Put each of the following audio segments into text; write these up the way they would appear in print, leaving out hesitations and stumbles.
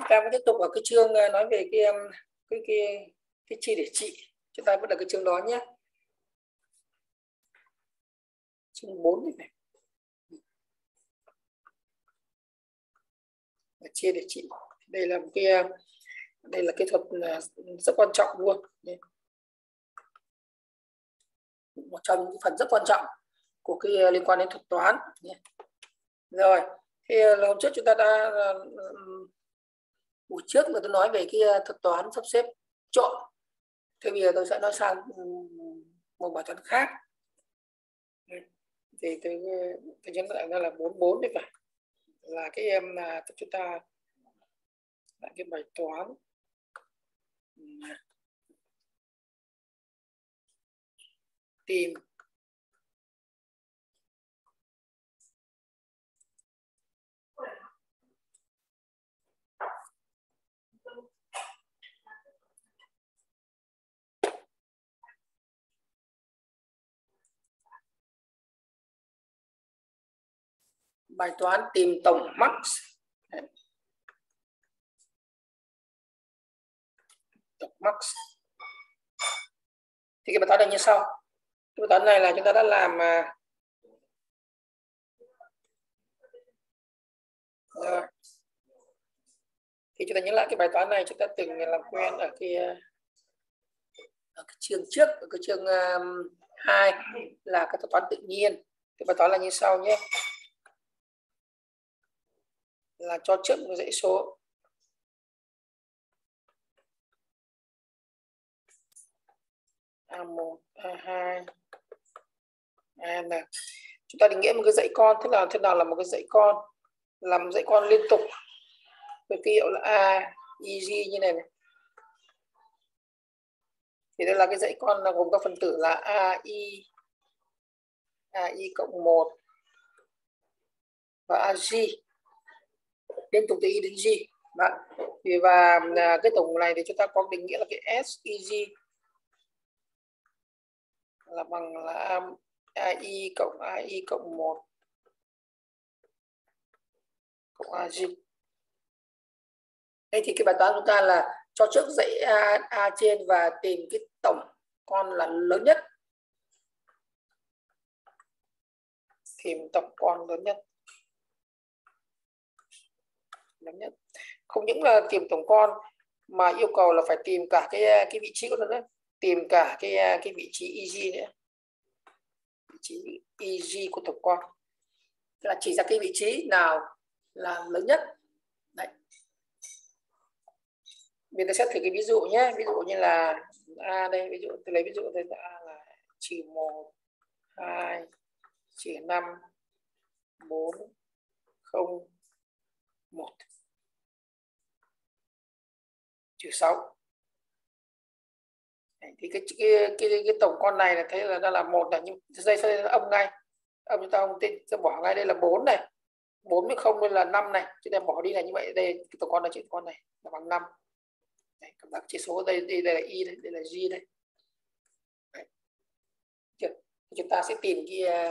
Chúng ta vẫn tiếp tục ở cái chương nói về cái chi để trị. Chúng ta vẫn ở cái chương đó nhé. Chương 4 này. Chia để trị. Đây là cái thuật rất quan trọng luôn. Một trong những phần rất quan trọng của cái liên quan đến thuật toán. Rồi, thì hôm trước chúng ta đã buổi trước mà tôi nói về cái thuật toán sắp xếp trộn. Thế bây giờ tôi sẽ nói sang một bài toán khác. Thì tôi nhấn lại nó là 44 đấy phải. Là cái chúng ta lại cái bài toán tìm bài toán tìm tổng max. Tổng max. Thì cái bài toán này như sau. Cái bài toán này là chúng ta đã làm rồi. Thì chúng ta nhớ lại cái bài toán này chúng ta từng làm quen ở cái chương trước, ở cái chương 2 là cái thuật toán tự nhiên. Cái bài toán là như sau nhé. Là cho trước một dãy số A1, A2, AN. Chúng ta định nghĩa một cái dãy con, thế nào là một cái dãy con? Làm dãy con liên tục với ký hiệu là A, I, G như này này. Thì đây là cái dãy con gồm các phần tử là AI cộng 1 và AG liên tục từ I đến G. Và cái tổng này thì chúng ta có định nghĩa là cái SEG là bằng là AI cộng 1 cộng AG. Đây thì cái bài toán của chúng ta là cho trước dãy A trên và tìm cái tổng con là lớn nhất. Tìm tổng con lớn nhất. Không những là tìm tổng con mà yêu cầu là phải tìm cả cái vị trí của nó nữa, tìm cả cái vị trí EG nữa, vị trí EG của tổng con, tức là chỉ ra cái vị trí nào là lớn nhất. Đấy. Mình ta xét thử cái ví dụ nhé, ví dụ như là A đây, ví dụ tôi lấy ví dụ đây là A là -1, 2, -5, 4, 0, 1, -6. Thì cái tổng con này là thấy là nó là 1 này, nhưng dây sau đây là âm ngay, âm chúng ta không tin, sẽ bỏ ngay đây là 4 này, 4 với 0 đây là 5 này, chúng ta bỏ đi là như vậy. Đây cái tổng con là chữ con này là bằng 5. Đây, các bạn chỉ số đây là Y đây, đây là G đây. Đấy. Chúng ta sẽ tìm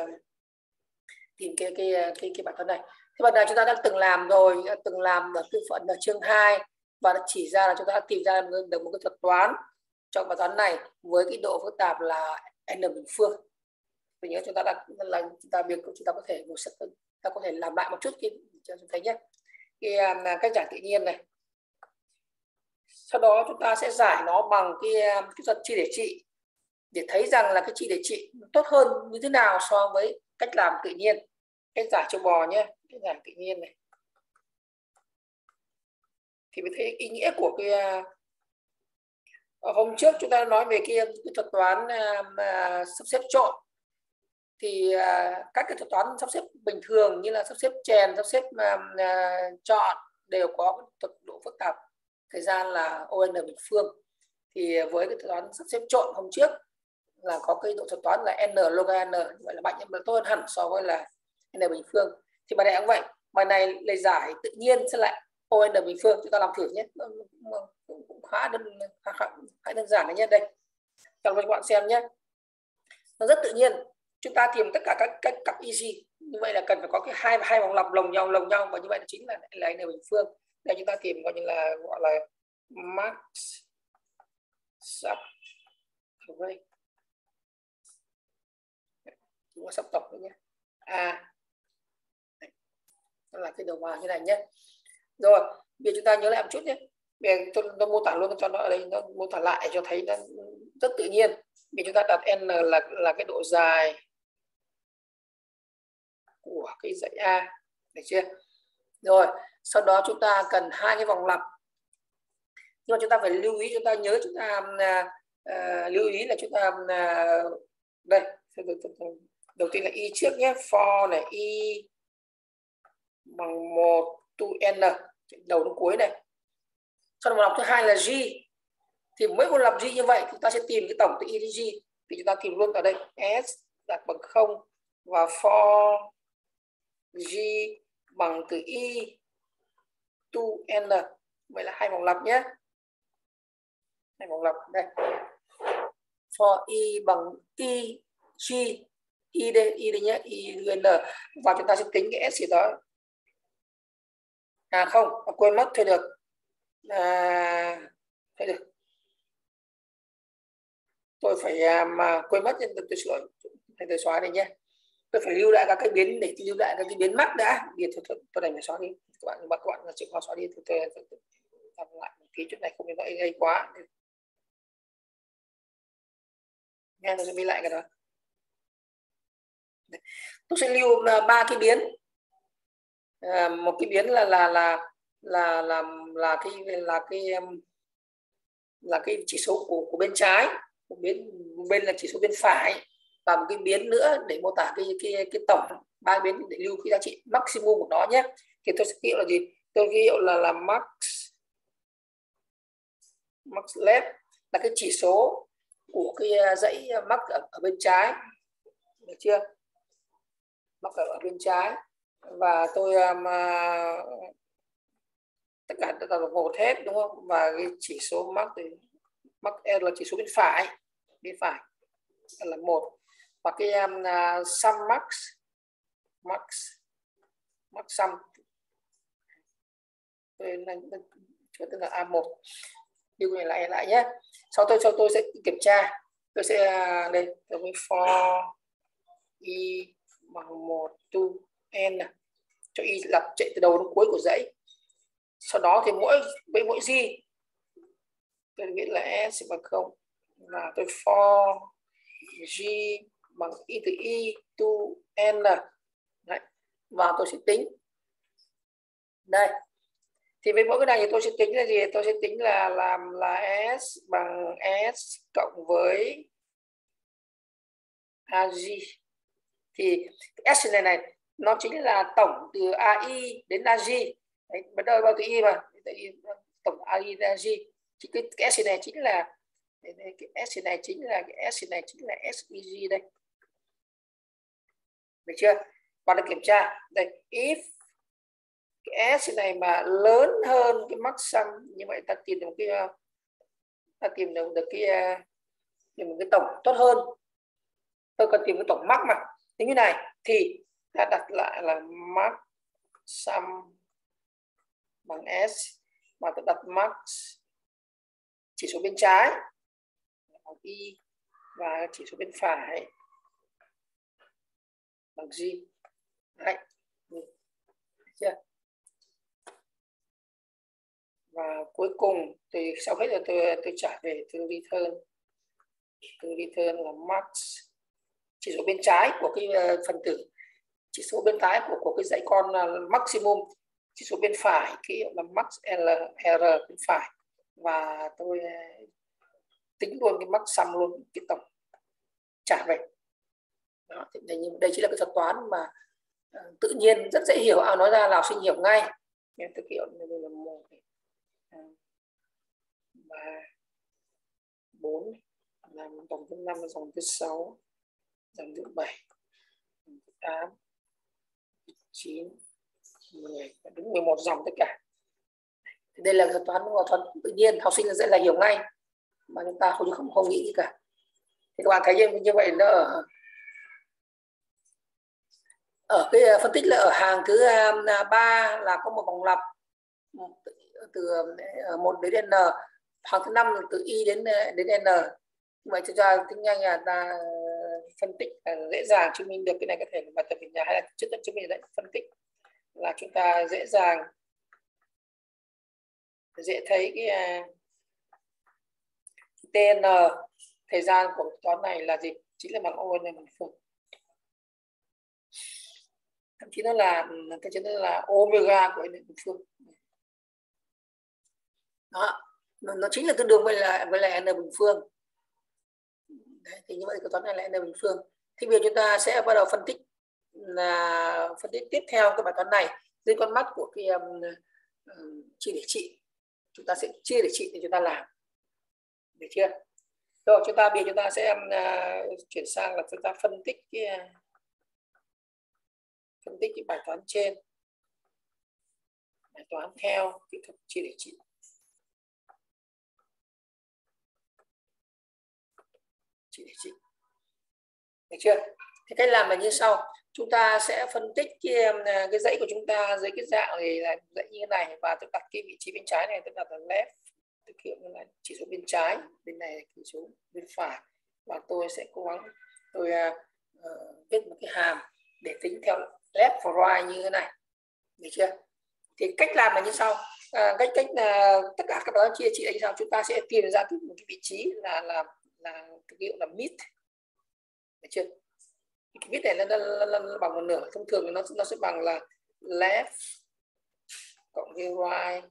cái bài toán này. Thế bài này chúng ta đã từng làm rồi, từng làm ở cái phần ở chương 2 và đã chỉ ra là chúng ta đã tìm ra được một cái thuật toán trong bài toán này với cái độ phức tạp là n bình phương. Vì nhớ chúng ta có thể làm lại một chút cho chúng thấy nhé. Cái cách giải tự nhiên này. Sau đó chúng ta sẽ giải nó bằng cái thuật chi để trị để thấy rằng là cái chi để trị tốt hơn như thế nào so với cách làm tự nhiên, cách giải châu bò nhé, cách giải tự nhiên này. Thì mới thấy ý nghĩa của cái hôm trước chúng ta nói về cái thuật toán sắp xếp trộn. Thì các cái thuật toán sắp xếp bình thường như là sắp xếp chèn, sắp xếp chọn đều có thuật độ phức tạp thời gian là ON bình phương. Thì với cái thuật toán sắp xếp trộn hôm trước là có cái độ thuật toán là n log n, vậy là mạnh hơn tốt hơn hẳn so với là n bình phương. Thì bài này cũng vậy, bài này lấy giải tự nhiên sẽ lại ON bình phương. Chúng ta làm thử nhé, cũng khá đơn giản đấy nhé. Đây cho các bạn xem nhé, nó rất tự nhiên. Chúng ta tìm tất cả các cặp EG như vậy là cần phải có cái hai vòng lặp lồng nhau, và như vậy chính là n bình phương. Đây chúng ta tìm gọi như là max sub array. Chúng ta sắp tổng nữa nhé. Đó là cái đầu vào như này nhé. Rồi bây giờ chúng ta nhớ lại một chút nhé. Bây giờ tôi mô tả luôn cho nó ở đây, nó mô tả lại cho thấy nó rất tự nhiên. Bây giờ chúng ta đặt n là cái độ dài của cái dãy A, được chưa? Rồi sau đó chúng ta cần hai cái vòng lặp, nhưng mà chúng ta phải lưu ý, chúng ta nhớ, chúng ta lưu ý là chúng ta đây đầu tiên là y trước nhé, for này y bằng 1 to n đầu đến cuối này. Sau đó vòng lặp thứ hai là g, thì mỗi vòng lặp g như vậy chúng ta sẽ tìm cái tổng từ y đến g, thì chúng ta tìm luôn ở đây s đặt bằng 0 và for g bằng từ y to n. Vậy là hai vòng lặp nhé, hai vòng lặp đây. For y bằng y g, y đây nhé, y n, và chúng ta sẽ tính cái s gì đó. Không, quên mất, thôi được. Thôi được, tôi phải mà quên mất nên tôi sửa, tôi xóa đây nhé. Tôi phải lưu lại các cái biến, để lưu lại các cái biến mắc đã. Tôi đành phải xóa đi. Các bạn chịu khó xóa đi, tôi làm lại một tí chút này, không bị vậy gây quá. Nghe tôi sẽ ghi lại cái đó. Tôi sẽ lưu ba cái biến. Một cái biến là cái chỉ số của bên trái, bên là chỉ số bên phải, và một cái biến nữa để mô tả cái tổng ba biến để lưu cái giá trị maximum của nó nhé. Thì tôi sẽ ghi là gì? Tôi ghi là max left là cái chỉ số của cái dãy max ở bên trái, được chưa? Max ở bên trái, và tôi tất cả là một hết, đúng không? Và cái chỉ số max thì max là chỉ số bên phải là 1, và cái sum max sum tức là A1. Điều này lại nhé. Sau tôi sẽ kiểm tra, tôi sẽ đây, tôi với for y bằng 1 to n, cho y là chạy từ đầu đến cuối của dãy. Sau đó thì mỗi g tôi viết là s bằng 0, là tôi for g bằng y từ y to n. Đấy. Và tôi sẽ tính đây. Thì với mỗi cái này thì tôi sẽ tính là gì? Tôi sẽ tính là s bằng s cộng với ag. Thì s này nó chính là tổng từ ai đến ag. Đấy, bắt đầu bao từ y mà tổng ai đến ag. Thì cái s này chính là cái s này chính là SEG đây, được chưa? Và được kiểm tra đây, if cái S này mà lớn hơn cái max sum, như vậy ta tìm được cái tổng tốt hơn. Tôi cần tìm cái tổng max mà, như thế này thì ta đặt lại là max sum bằng S, mà tôi đặt max chỉ số bên trái bằng Y, và chỉ số bên phải bằng G. Đấy, được chưa? Và cuối cùng thì sau hết rồi tôi trả về từ return là max chỉ số bên trái của cái phần tử, chỉ số bên trái của cái dãy con maximum, chỉ số bên phải cái là max LR bên phải, và tôi tính luôn cái max sum luôn, cái tổng trả về. Đó, thì đây chính là cái thuật toán mà tự nhiên rất dễ hiểu, nói ra là học sinh hiểu ngay. Nên thực hiện đây là 1, 3, 4, làm dòng thứ 5, dòng thứ 6, dòng thứ 7, dòng thứ 8, 9, 10, đúng 11 dòng tất cả. Thì đây là thuật toán tự nhiên, học sinh sẽ là hiểu ngay, mà chúng ta không nghĩ gì cả. Thì các bạn thấy như vậy nó ở cái phân tích là ở hàng thứ 3 là có một vòng lặp, từ 1 đến n, hoặc thứ 5 là từ y đến n. Nhưng mà chúng ta tính nhanh là ta phân tích là dễ dàng chứng minh được. Cái này có thể là bài tập về nhà hay là trước tất chứng minh đấy, phân tích là chúng ta dễ dàng dễ thấy cái TN, thời gian của toán này là gì, chính là bằng O n bình phương, thậm chí nó là omega của n bình phương. Đó, nó chính là tương đương với là n bình phương. Đấy, thì như vậy cái toán này là n bình phương. Thì bây giờ chúng ta sẽ bắt đầu phân tích tiếp theo cái bài toán này dưới con mắt của cái chia để trị. Chúng ta sẽ chia để trị để chúng ta làm, được chưa? Rồi bây giờ chúng ta sẽ chuyển sang là chúng ta phân tích cái bài toán trên, bài toán theo kỹ thuật chia để trị. Được chưa? Thì cách làm là như sau. Chúng ta sẽ phân tích cái dãy của chúng ta dưới cái dạng này là dãy như thế này, và tôi đặt cái vị trí bên trái này, tôi đặt là left, thực hiện là chỉ số bên trái, bên này là chỉ số bên phải, và tôi sẽ cố gắng tôi viết một cái hàm để tính theo left và right như thế này, được chưa? Thì cách làm là như sau. Cách là tất cả các bài toán chia trị là như sau. Chúng ta sẽ tìm ra một cái vị trí là thực hiện là mid, được chưa? Cái mid này nó bằng 1/2, thông thường nó sẽ bằng là left cộng với right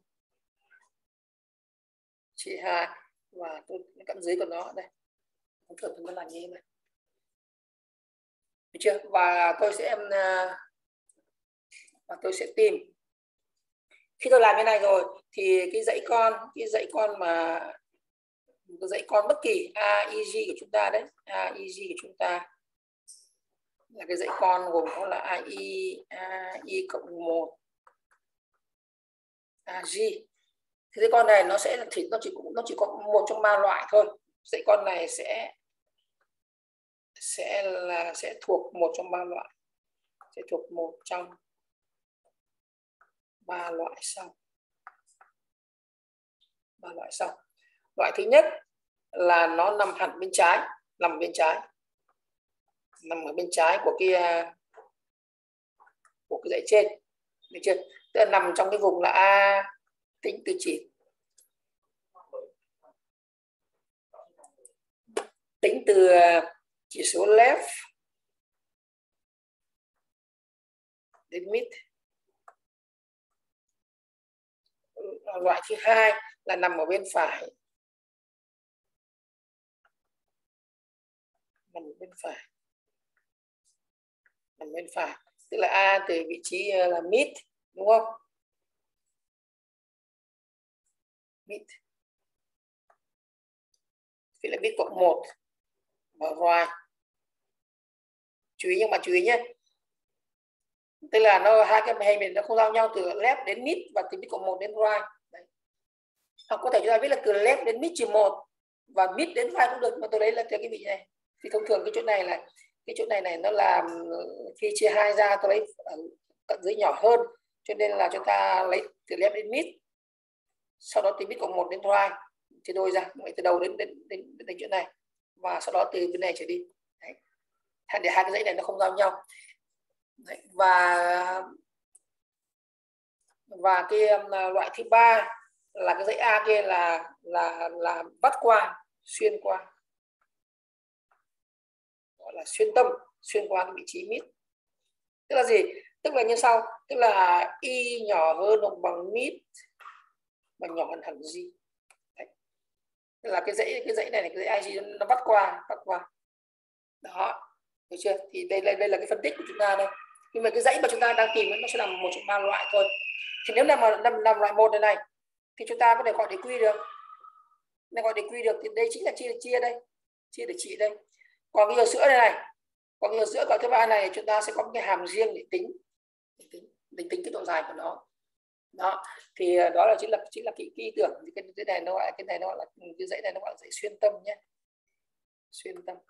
chia 2, và tôi cận dưới của nó đây, thông thường nó là như thế này, được chưa? Và tôi sẽ tìm, khi tôi làm cái này rồi thì cái dãy con bất kỳ AEG của chúng ta đấy, AEG của chúng ta là cái dãy con gồm có là AI cộng 1 AG. Thì cái con này nó chỉ có một trong 3 loại thôi. Dãy con này sẽ thuộc một trong 3 loại, sẽ thuộc một trong 3 loại sau. Loại thứ nhất là nó nằm hẳn bên trái, nằm ở bên trái của cái dãy trên, được chưa? Tức là nằm trong cái vùng là A tính từ chỉ số left đến mid. Loại thứ hai là nằm ở bên phải, nằm bên phải, tức là A từ vị trí là mid, đúng không? Mid, thì là mid cộng 1 và right. Chú ý nhé, tức là hai cái hình này nó không giao nhau từ left đến mid và từ mid cộng 1 đến right. Đấy. Hoặc có thể chúng ta viết là từ left đến mid trừ 1 và mid đến right cũng được, mà tôi lấy là theo cái vị này. Thì thông thường cái chỗ này nó là khi chia 2 ra tôi lấy ở cận dưới nhỏ hơn, cho nên là chúng ta lấy từ left đến mid, sau đó từ mid cộng 1 đến right, chia đôi ra, vậy từ đầu đến chỗ này, và sau đó từ bên này trở đi. Đấy. Để hai cái dãy này nó không giao nhau. Đấy. Và cái loại thứ ba là cái dãy A kia là vắt qua, xuyên qua, gọi là xuyên qua cái vị trí mid. Tức là gì? Tức là như sau, tức là Y nhỏ hơn hoặc bằng mid và nhỏ hơn hẳn G. Đấy. Tức là cái dãy này cái dãy IG nó vắt qua. Đó, được chưa? Thì đây là cái phân tích của chúng ta đây. Nhưng mà cái dãy mà chúng ta đang tìm nó sẽ là một trong 3 loại thôi. Thì nếu nằm loại 1 này thì chúng ta có thể gọi để quy được. Này gọi để quy được thì đây chính là chia để trị đây. Còn cái giờ sữa này, còn giờ sữa thứ ba này chúng ta sẽ có một cái hàm riêng để tính cái độ dài của nó. Đó, thì đó là chính là cái ý tưởng. Thì cái này nó gọi là cái dãy này nó gọi là dãy xuyên tâm nhé. Xuyên tâm.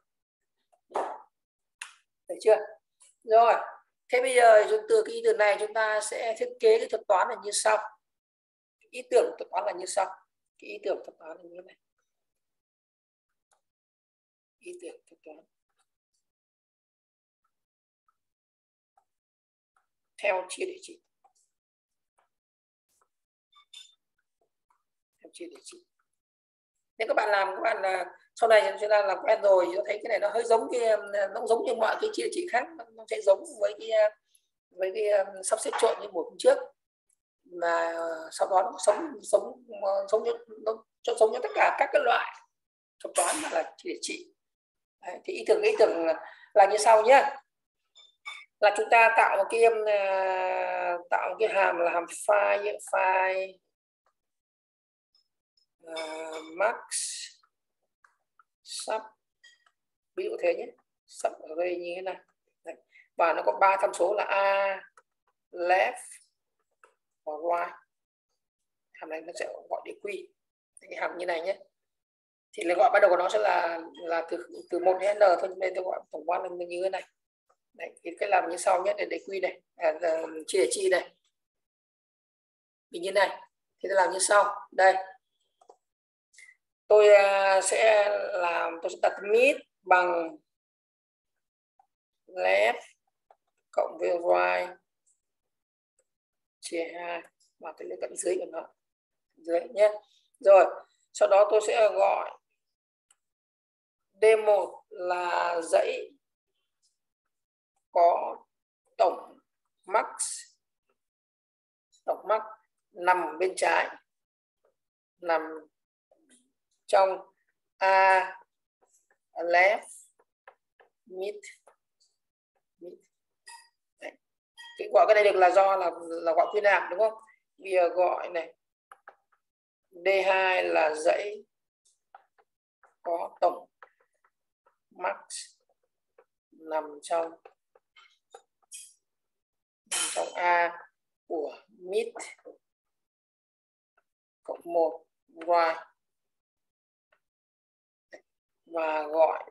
Được chưa? Rồi, thế bây giờ từ cái ý tưởng này chúng ta sẽ thiết kế cái thuật toán là như sau. ý tưởng thuật toán là như sau. Cái ý tưởng thuật toán là như thế này. Ý tưởng thuật toán theo chia địa chỉ. Theo chia địa chỉ. Nếu các bạn làm, các bạn là sau này chúng ta làm quen rồi, tôi thấy cái này nó hơi giống cái, nó giống như mọi cái chia địa chỉ khác, nó sẽ giống với cái sắp xếp trộn như buổi hôm trước, mà sau đó nó giống như tất cả các cái loại thuật toán mà là chia địa chỉ. Đấy, thì ý tưởng là như sau nhé, là chúng ta tạo một cái hàm là hàm phi max sub, ví dụ thế nhé, sub ở đây như thế này. Đấy. Và nó có 3 tham số là a, left và y. Hàm này nó sẽ gọi để quy, cái hàm như này nhé. Thì lời gọi bắt đầu của nó sẽ là từ 1 đến n thôi, nên tôi gọi tổng quan là như thế này. Đấy, thì cái làm như sau nhé, để quy này, chia để chi này, như thế này. Thì tôi làm như sau. Đây, tôi sẽ đặt mid bằng left cộng với right chia 2 và cái cận dưới của nó, dưới nhé. Rồi sau đó tôi sẽ gọi D1 là dãy có tổng max nằm bên trái, nằm trong A left mid. Đấy. Cái gọi cái này được là do là gọi quy nạp đúng không? Bây giờ gọi này D2 là dãy có tổng max nằm trong A của mid cộng 1 y, và gọi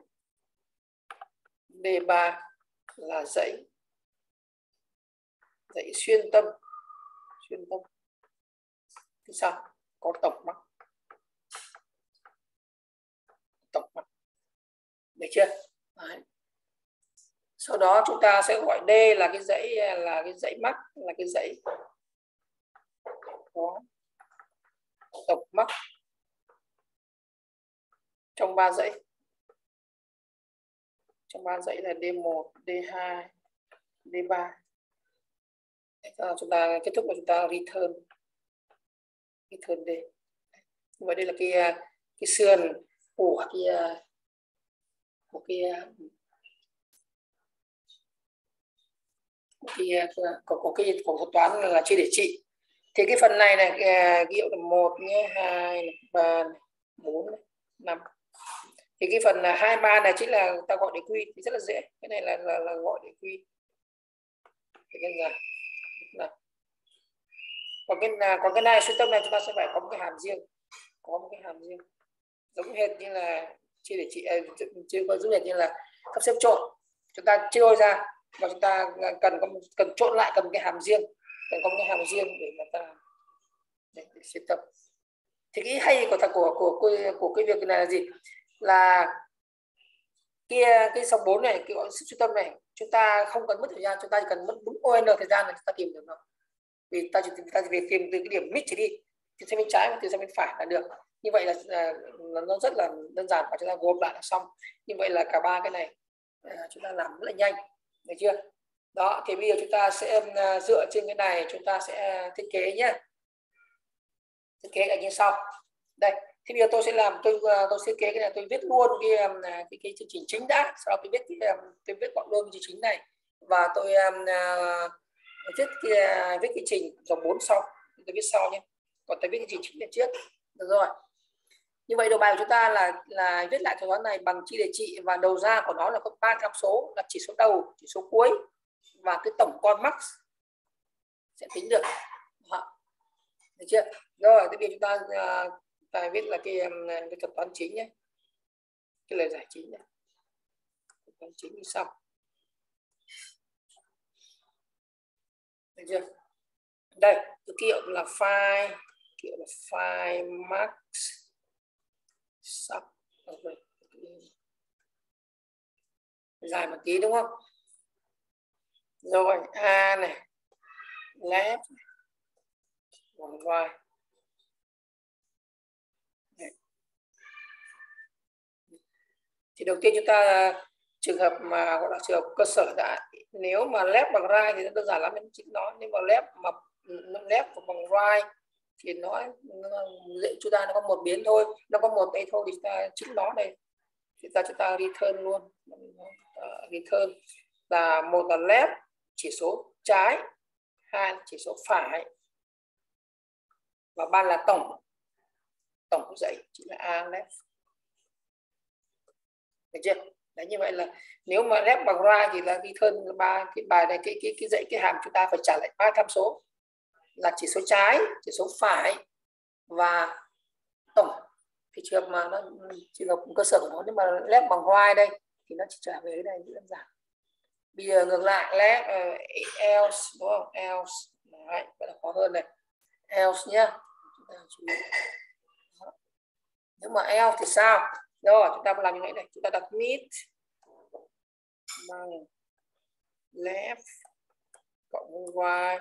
D3 là dãy xuyên tâm thì sao? Có tổng max. Được chưa? Đấy. Sau đó chúng ta sẽ gọi D là cái dãy max, là cái dãy có tổng max trong 3 dãy. Trong 3 dãy là D1, D2, D3. Chúng ta kết thúc và chúng ta return D. Như vậy đây là cái sườn của của thuật toán là chia địa chỉ. Thì cái phần này này, ví dụ là 1 nhé, 2 3 4 5. Thì cái phần 2 3 này chính là ta gọi để quy, thì rất là dễ. Cái này là gọi để quy. Còn cái này suy tâm này chúng ta sẽ phải có một cái hàm riêng, giống hệt như là chia địa chỉ, giống hệt như là sắp xếp trộn. Chúng ta chia đôi ra và chúng ta cần trộn lại, cần cái hàm riêng, để mà ta để suy tâm. Thì cái hay của cái việc này là gì? Là cái số 4 này, cái gọi suy tâm này, chúng ta không cần mất thời gian, chúng ta chỉ cần mất đúng ON thời gian là chúng ta tìm được rồi. Vì ta chỉ tìm từ cái điểm mid chỉ đi, từ sang bên trái và từ sang bên phải là được. Như vậy là nó rất là đơn giản, và chúng ta gộp lại là xong. Như vậy là cả 3 cái này chúng ta làm rất là nhanh, được chưa? Đó, thì bây giờ chúng ta sẽ dựa trên cái này, chúng ta sẽ thiết kế nhé. Thiết kế là như sau. Đây, thì bây giờ tôi sẽ làm, tôi thiết kế cái này, tôi viết luôn cái chương trình chính đã, sau đó tôi viết gọn luôn chương trình này, và tôi viết cái trình dòng 4 sau, tôi viết sau nhé. Còn tôi viết cái trình chính là trước. Được rồi. Như vậy đầu bài của chúng ta là viết lại thuật toán này bằng chia địa chỉ, và đầu ra của nó là có 3 tham số, là chỉ số đầu, chỉ số cuối và cái tổng con max sẽ tính được. Được chưa? Rồi, tiếp chúng ta viết là cái thuật toán chính nhé, cái lời giải chính nhé. Thuật toán chính như sau. Được chưa? Đây, tôi ký hiệu là file kiểu là phi max sub dài một tí đúng không? Rồi a này left bằng y. Thì đầu tiên chúng ta trường hợp mà gọi là trường hợp cơ sở đã, nếu mà left bằng right thì nó đơn giản lắm, em chính nó. Nhưng mà left bằng right thì nó chúng ta nó có một biến thôi, nó có một đây thôi, thì chúng ta chính nó đây, chúng ta return luôn. Return là một là left chỉ số trái, hai là chỉ số phải, và ba là tổng của dãy chỉ là a left. Được chưa? Đấy, như vậy là nếu mà left bằng right thì là return ba cái bài này, cái dãy cái hàm chúng ta phải trả lại ba tham số là chỉ số trái, chỉ số phải và tổng. Thì trường hợp mà nó trường hợp cơ sở của nó, nhưng mà left bằng right đây thì nó chỉ trả về cái này đơn giản. Bây giờ ngược lại left else đúng không? Else đấy, vậy là khó hơn này. Else nhá. Nếu mà else thì sao? Rồi chúng ta làm như vậy này, chúng ta đặt mid bằng left cộng y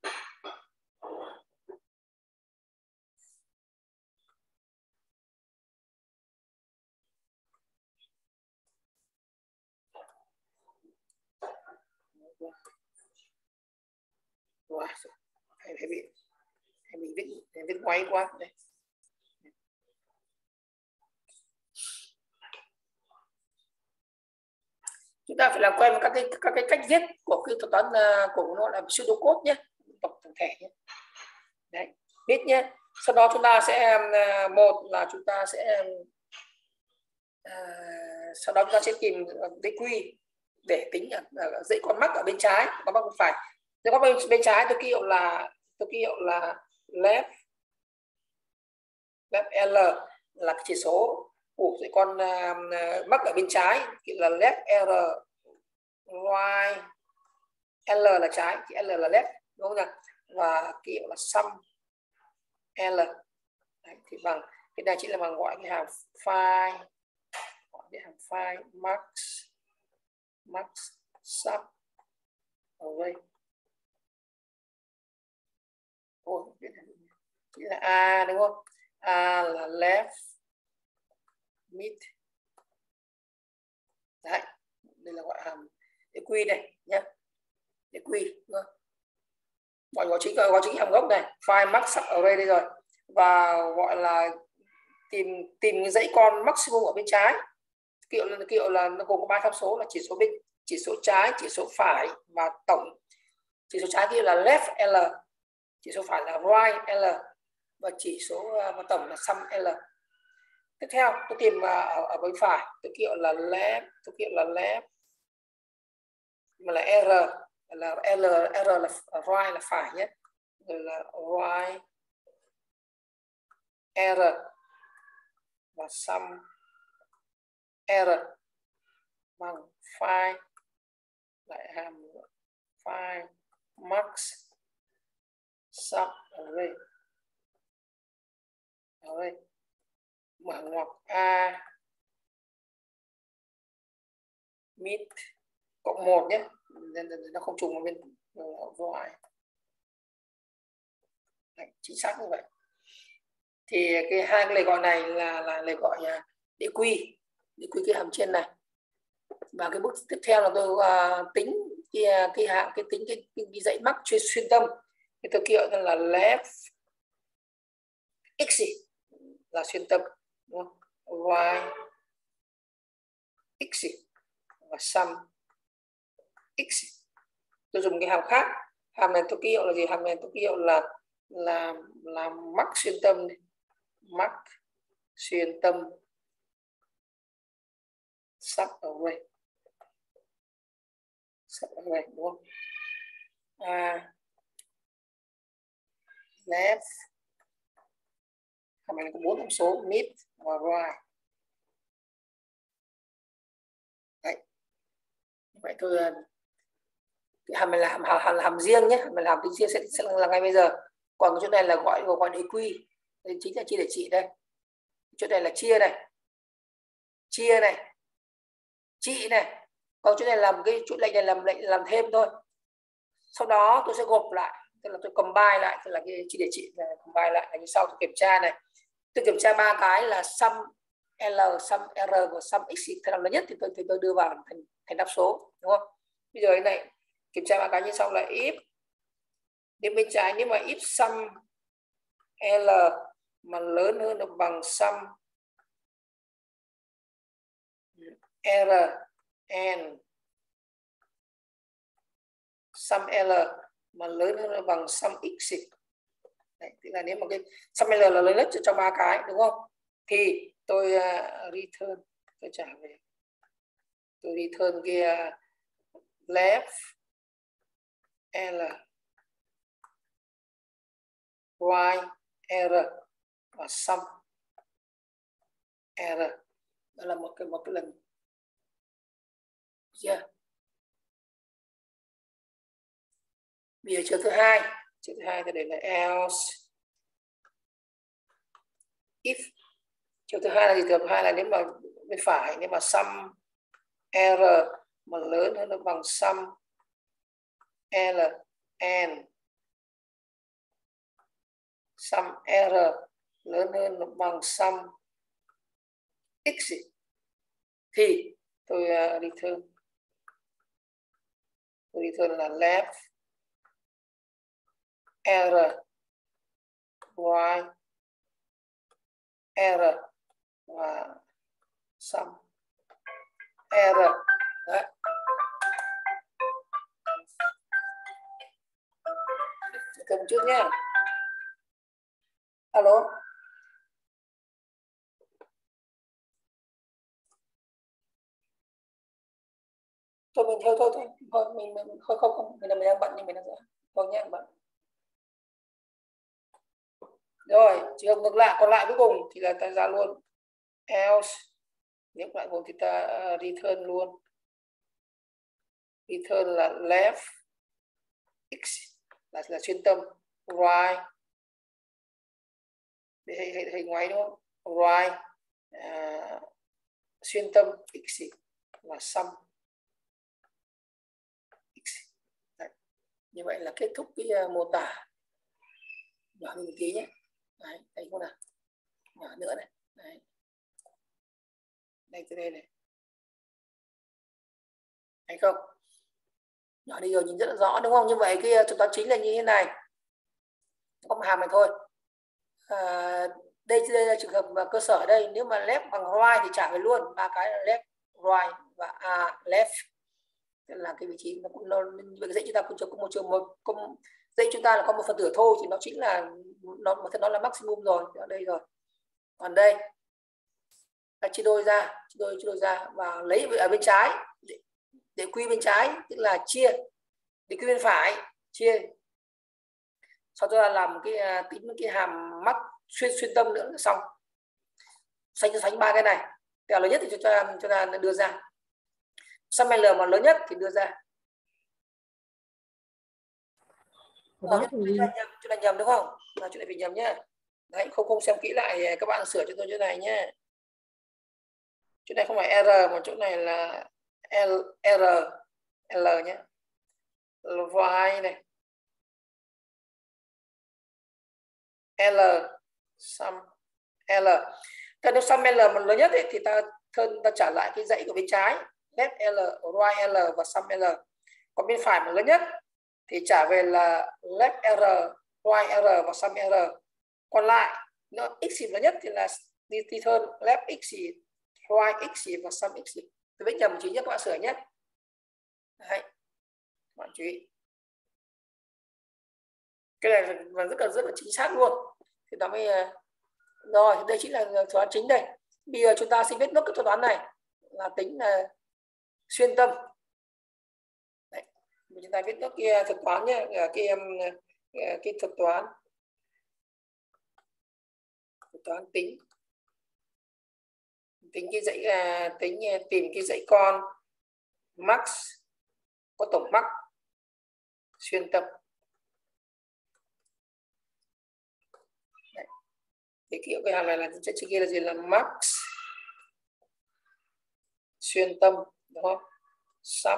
hay bị viết ngoáy quá đây. Chúng ta phải làm quen với các cái cách viết của cái thuật toán của nó là pseudocode nhé, tổng thể nhé. Đấy, viết nhé. Sau đó chúng ta sẽ một là chúng ta sẽ sau đó chúng ta sẽ tìm DQ để tính dãy con mắc ở bên trái, con mắc bên phải. Nếu con bên trái tôi ký hiệu là left L là chỉ số của dãy con mắc ở bên trái, kiểu là left R, right L là trái, thì L là left, đúng không nào? Và kiểu là sum L. Đấy, thì bằng cái này chỉ là bằng gọi cái hàm phi, gọi cái hàm phi max sub ở đây. Chỉ là a đúng không? A là left mid. Đấy, đây là gọi hàm DQ này nhé, DQ đúng không? Gọi chính hàm gốc này, file max sub ở đây rồi, và gọi là tìm dãy con maximum ở bên trái. Kiểu là nó gồm có ba tham số là chỉ số trái, chỉ số phải và tổng. Chỉ số trái kia là left L, chỉ số phải là right L, và chỉ số và tổng là sum L. Tiếp theo tôi tìm ở bên phải, tôi kiểu là left mà là R là R là right là phải nhé, rồi là right R và sum R bằng phi lại hàm phi max sub ở đây mở ngoặc a mid cộng 1 nhé, nó không trùng vào bên y. Chính xác như vậy. Thì cái hai cái lời gọi này là lời gọi DQ cái hàm trên này. Và cái bước tiếp theo là tôi tính cái dãy mắc xuyên tâm, thì tôi kiểu là left x là xuyên tâm, đúng không? Y x và sum x. Tôi dùng cái hàm khác, hàm này tôi ký hiệu là gì? Hàm này tôi ký hiệu là mắc xuyên tâm này. Mắc xuyên tâm sub ở đây, đúng không? Left hàm này có 4 thông số mid và right. Đấy. Vậy tôi hàm này là hàm riêng nhé, hàm này là hàm tính riêng sẽ là ngay bây giờ. Còn cái chỗ này là gọi DQ. đây chính là chia để trị đây. Chỗ này là chia này, chia này, trị này. Còn chỗ này làm cái chỗ lệnh này làm thêm thôi. Sau đó tôi sẽ gộp lại, tức là tôi combine lại, tức là cái chia để trị này, combine lại là như sau. Tôi kiểm tra này, tôi kiểm tra ba cái là sum L, sum R và sum X thế nào lớn nhất thì tôi đưa vào thành đáp số, đúng không? Bây giờ cái này kiểm tra ba cái như sau là if đến bên trái, nếu mà if sum L mà lớn hơn hoặc bằng sum R and sum L mà lớn hơn hoặc bằng sum X. Đấy, tức là nếu mà cái sum L là lớn nhất trong ba cái, đúng không? Thì tôi return, tôi trả về, tôi return kia left L, right R và sum R. Đó là một cái lần. Yeah. Bây giờ trường thứ hai thì đây là else if. Trường thứ hai là gì? Trường thứ hai là nếu mà bên phải, nếu mà sum R mà lớn hơn hoặc bằng sum L and sum R lớn hơn hoặc bằng sum X thì tôi return là left R right R và sum R. Đấy. Cầm chút nhé. Alo. Thôi mình theo thôi mình không mình đang bận nhưng mình đang thôi nhé bận. Rồi trường ngược lại, còn lại cuối cùng thì là ta ra luôn else. Nếu lại cùng thì ta return luôn, return là left X là xuyên tâm, right để hình ngoáy đúng không, right xuyên tâm X và sum X. Đấy. Như vậy là kết thúc cái mô tả. Nhỏ hơn một tí nhé. Đấy, thấy không nào, nhỏ nữa này. Đấy. Đây từ đây này, thấy không, nhỏ đi rồi nhìn rất là rõ đúng không? Như vậy cái thuật toán chính là như thế này, có một hàm này thôi. Đây là trường hợp cơ sở ở đây, nếu mà left bằng right thì trả về luôn ba cái là left, right và left. Tức là cái vị trí nó cũng dạy chúng ta dạy chúng ta là có một phần tử thôi thì nó chính là nó là maximum rồi ở đây rồi. Còn đây là chia đôi ra và lấy ở bên trái để quy bên trái, tức là chia để quy bên phải chia. Sau đó làm cái tính cái hàm mắc xuyên tâm nữa là xong. Sánh ba cái này, cái lớn nhất thì cho ta đưa ra, sum L mà lớn nhất thì đưa ra. Chỗ này nhầm đúng không? Là chỗ này bị nhầm nhé. Đấy, không xem kỹ lại, các bạn sửa cho tôi chỗ này nhé. Chỗ này không phải R mà chỗ này là L nhé. Y này, L sum L. Thế nếu sum L mà lớn nhất ấy, thì ta trả lại cái dãy của bên trái, left L, right L và sum L. Còn bên phải mà lớn nhất thì trả về là left R, right R và sum R. Còn lại nó x lớn nhất thì là đi hơn left x, right x và sum x. Tôi viết nhầm một chữ nhé, các bạn sửa nhé. Đấy, các bạn chú ý. Cái này là rất là chính xác luôn. Thì nó mới rồi, đây chính là thuật toán chính đây. Bây giờ chúng ta sẽ viết nốt cái thuật toán này là tính là xuyên tâm. Đấy. Chúng ta viết nốt kia thuật toán nhé, cái thuật toán tính cái dãy tìm cái dãy con max có tổng mắc xuyên tâm. Đấy. Thì kiểu cái hàm này là chữ kia là gì, là max xuyên tâm, đúng không? Sub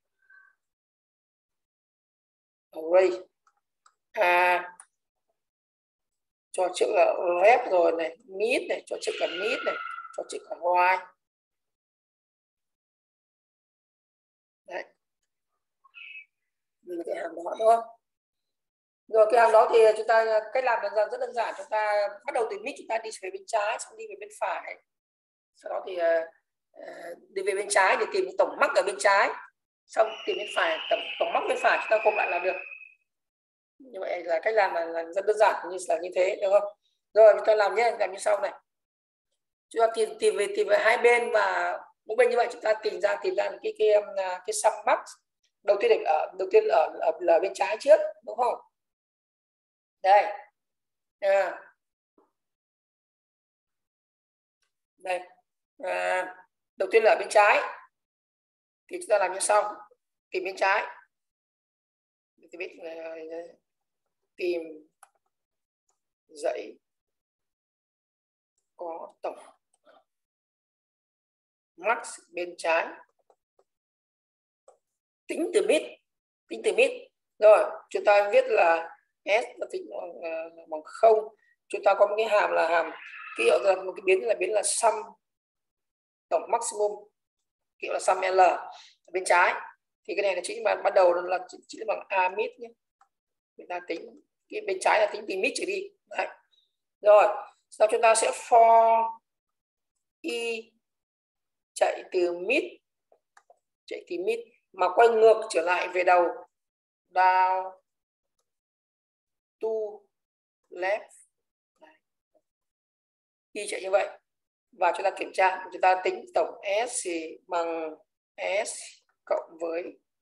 array cho chữ là left rồi này, mid này, cho chữ cả mid này, cho chữ cả right. Đấy, mình cái hàm đó đúng không? Rồi cái hàm đó thì chúng ta cách làm rất đơn giản, chúng ta bắt đầu từ mid, chúng ta đi về bên trái, xong đi về bên phải, sau đó thì đi về bên trái để tìm tổng mắc ở bên trái, xong tìm bên phải, tổng mắc bên phải chúng ta gộp lại là được. Như vậy là cách làm là rất đơn giản, như thế được không? Rồi chúng ta làm nhé, làm như sau này. Chúng ta tìm về hai bên, và mỗi bên như vậy chúng ta tìm ra cái sum max đầu tiên ở bên trái trước, đúng không? Đây đây đầu tiên là ở bên trái thì chúng ta làm như sau. Tìm bên trái, tìm dãy có tổng max bên trái, tính từ mid. Rồi chúng ta viết là s là tính bằng 0. Chúng ta có một cái hàm là hàm kiểu là một cái biến là sum tổng maximum, kiểu là sum l ở bên trái. Thì cái này là chính mà bắt đầu là chỉ bằng a mid nhé. Chúng ta tính cái bên trái là tính từ mid trở đi. Đấy. Rồi sau chúng ta sẽ for y chạy từ mid mà quay ngược trở lại về đầu, down to left. Y chạy như vậy, và chúng ta kiểm tra, chúng ta tính tổng s thì bằng s cộng với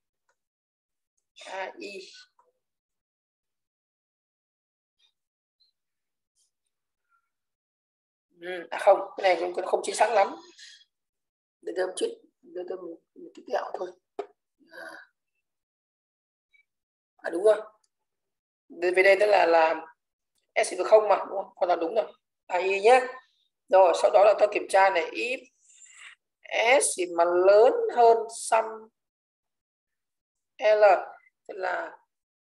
ai. Không, cái này cũng không chính xác lắm. Để tôi chút, để tôi một cái kẹo thôi. Đúng rồi. Về đây tức là s thì được không mà, đúng không? Còn là đúng rồi. Y nhé. Rồi sau đó là tôi kiểm tra này, if s thì mà lớn hơn sum l, tức là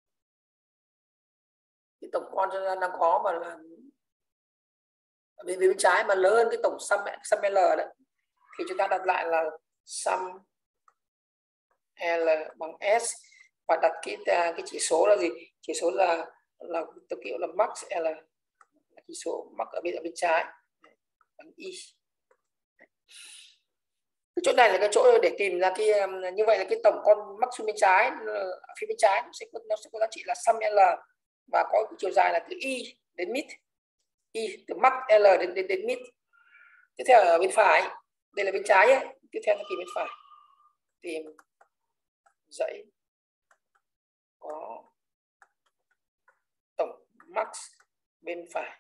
cái tổng con chúng ta đang có mà là bên trái mà lớn hơn cái tổng sum l đấy, thì chúng ta đặt lại là sum l bằng s, và đặt cái chỉ số là gì? Chỉ số là tôi kiểu là max l, là chỉ số max ở bên trái bằng y. Cái chỗ này là cái chỗ để tìm ra cái, như vậy là cái tổng con max bên trái, ở phía bên trái nó sẽ có giá trị là sum l, và có cái chiều dài là từ y đến mid, từ max l đến mid. Tiếp theo ở bên phải, đây là bên trái ấy. Tiếp theo là tìm bên phải, tìm dãy có tổng max bên phải,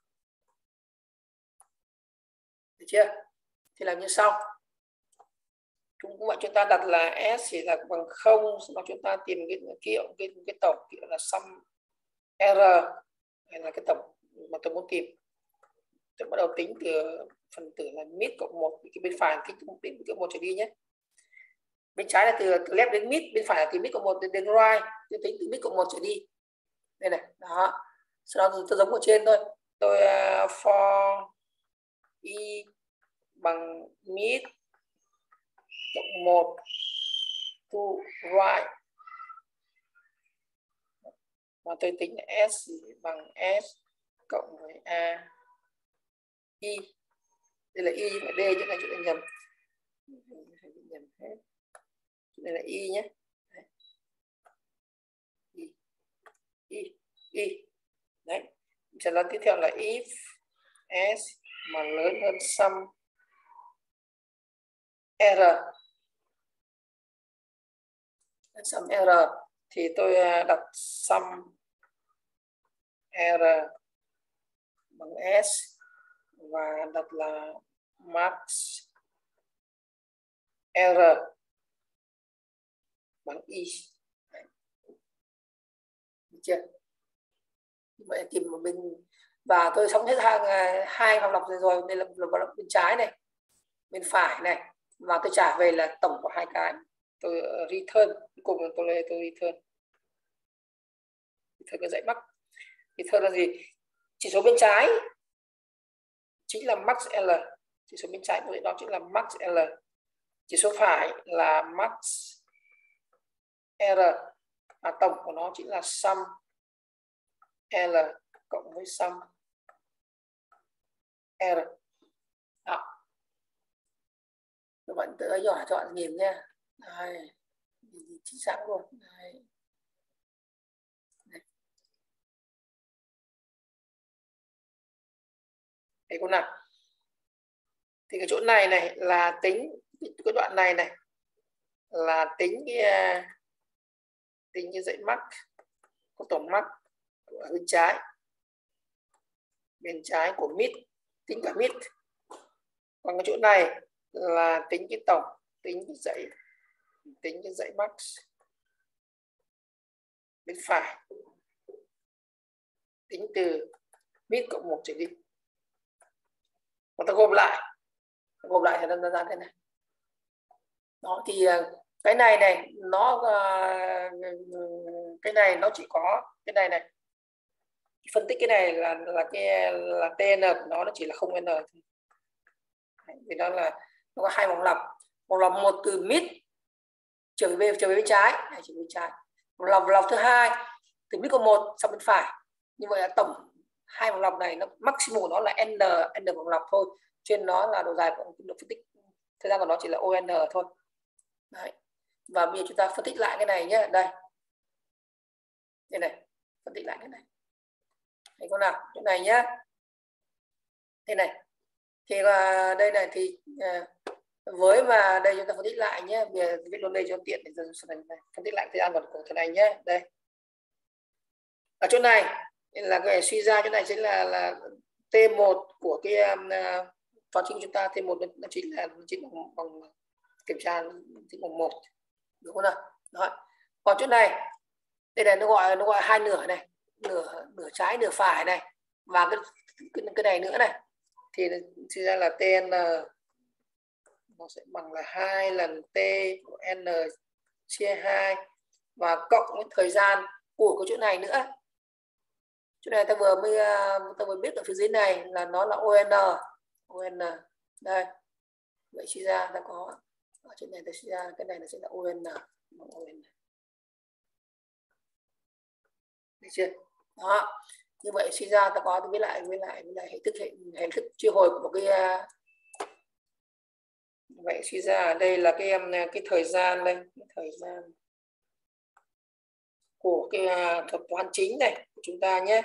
được chưa? Thì làm như sau. Cũng vậy, chúng ta đặt là s thì là bằng 0, sau đó chúng ta tìm cái tổng kiểu là sum r, hay là cái tổng mà tôi muốn tìm. Tôi bắt đầu tính từ phần tử là mid cộng 1, cái bên phải tính từ 1 trở đi nhé. Bên trái là từ left đến mid, bên phải là từ mid cộng 1 đến right, tôi tính từ mid cộng 1 trở đi. Đây này, đó. Sau đó tôi giống ở trên thôi. Tôi for y bằng mid cộng 1 to right, và tôi tính là s bằng s cộng với a y. Đây là y nhưng mà d chứ này, chúng ta nhầm hết. Đây là y nhé. Y. Đấy. Trả lời tiếp theo là if s mà lớn hơn sum r thì tôi đặt sum r bằng s và đặt là max r bằng y. Được chưa? Vậy tìm một bên và tôi xong hết hai vòng lặp rồi. Đây là vòng lặp bên trái này, bên phải này, và tôi trả về là tổng của hai cái. Tôi return, cùng tôi return cái dãy max. Return là gì? Chỉ số bên trái chính là max L, chỉ số bên trái của đó chính là max L, chỉ số phải là max R, và tổng của nó chính là sum L cộng với sum R. Đó. Các bạn tự nhỏ cho bạn nhìn nha. Đây, chính xác luôn. Đây. Thấy không nào? Thì cái chỗ này này là tính cái đoạn này này là tính cái dãy max, có tổng max của bên trái của mid, tính cả mid. Còn cái chỗ này là tính cái tổng, tính cái dãy max bên phải, tính từ mid cộng 1 trở đi. Còn ta gộp lại thì nó ra thế này. Đó thì cái này nó cái này nó chỉ có cái này phân tích cái này là TN của nó chỉ là 0n thôi. Vì nó có hai vòng lặp một từ mid trở về bên trái này, trở về bên trái. Vòng lặp thứ hai từ mid cộng 1 sang bên phải. Như vậy là tổng hai vòng lặp này nó maximum của nó là n vòng lặp thôi, trên nó là độ dài của độ phân tích, thời gian của nó chỉ là ON thôi. Đấy. Và bây giờ chúng ta phân tích lại cái này nhé. Đây này, phân tích lại cái này. Thấy không nào? Chỗ này nhé. Thế này. Thì đây này thì với mà đây chúng ta phân tích lại nhé. Bây giờ viết luôn đây cho tiện để phân tích lại thời gian của thế này nhé. Đây. Ở chỗ này là cái suy ra chỗ này chính là T1 của cái toán chính của chúng ta. T1 nó chính là bằng kiểm tra chính bằng 1, đúng không nào? Đó. Còn chỗ này đây này nó gọi hai nửa này, nửa trái nửa phải này, và cái này nữa này thì suy ra là TN nó sẽ bằng là 2 lần T của N chia 2 và cộng với thời gian của cái chỗ này nữa. Chỗ này ta vừa biết ở phía dưới này là nó là ON đây. Vậy suy ra ta có ở trên này ta suy ra cái này nó sẽ là ON. Được chưa? Đó. Như vậy suy ra ta có với lại hệ thức chia hồi của một cái vậy suy ra ở đây là cái thời gian đây, cái thời gian của cái thuật toán chính này của chúng ta nhé.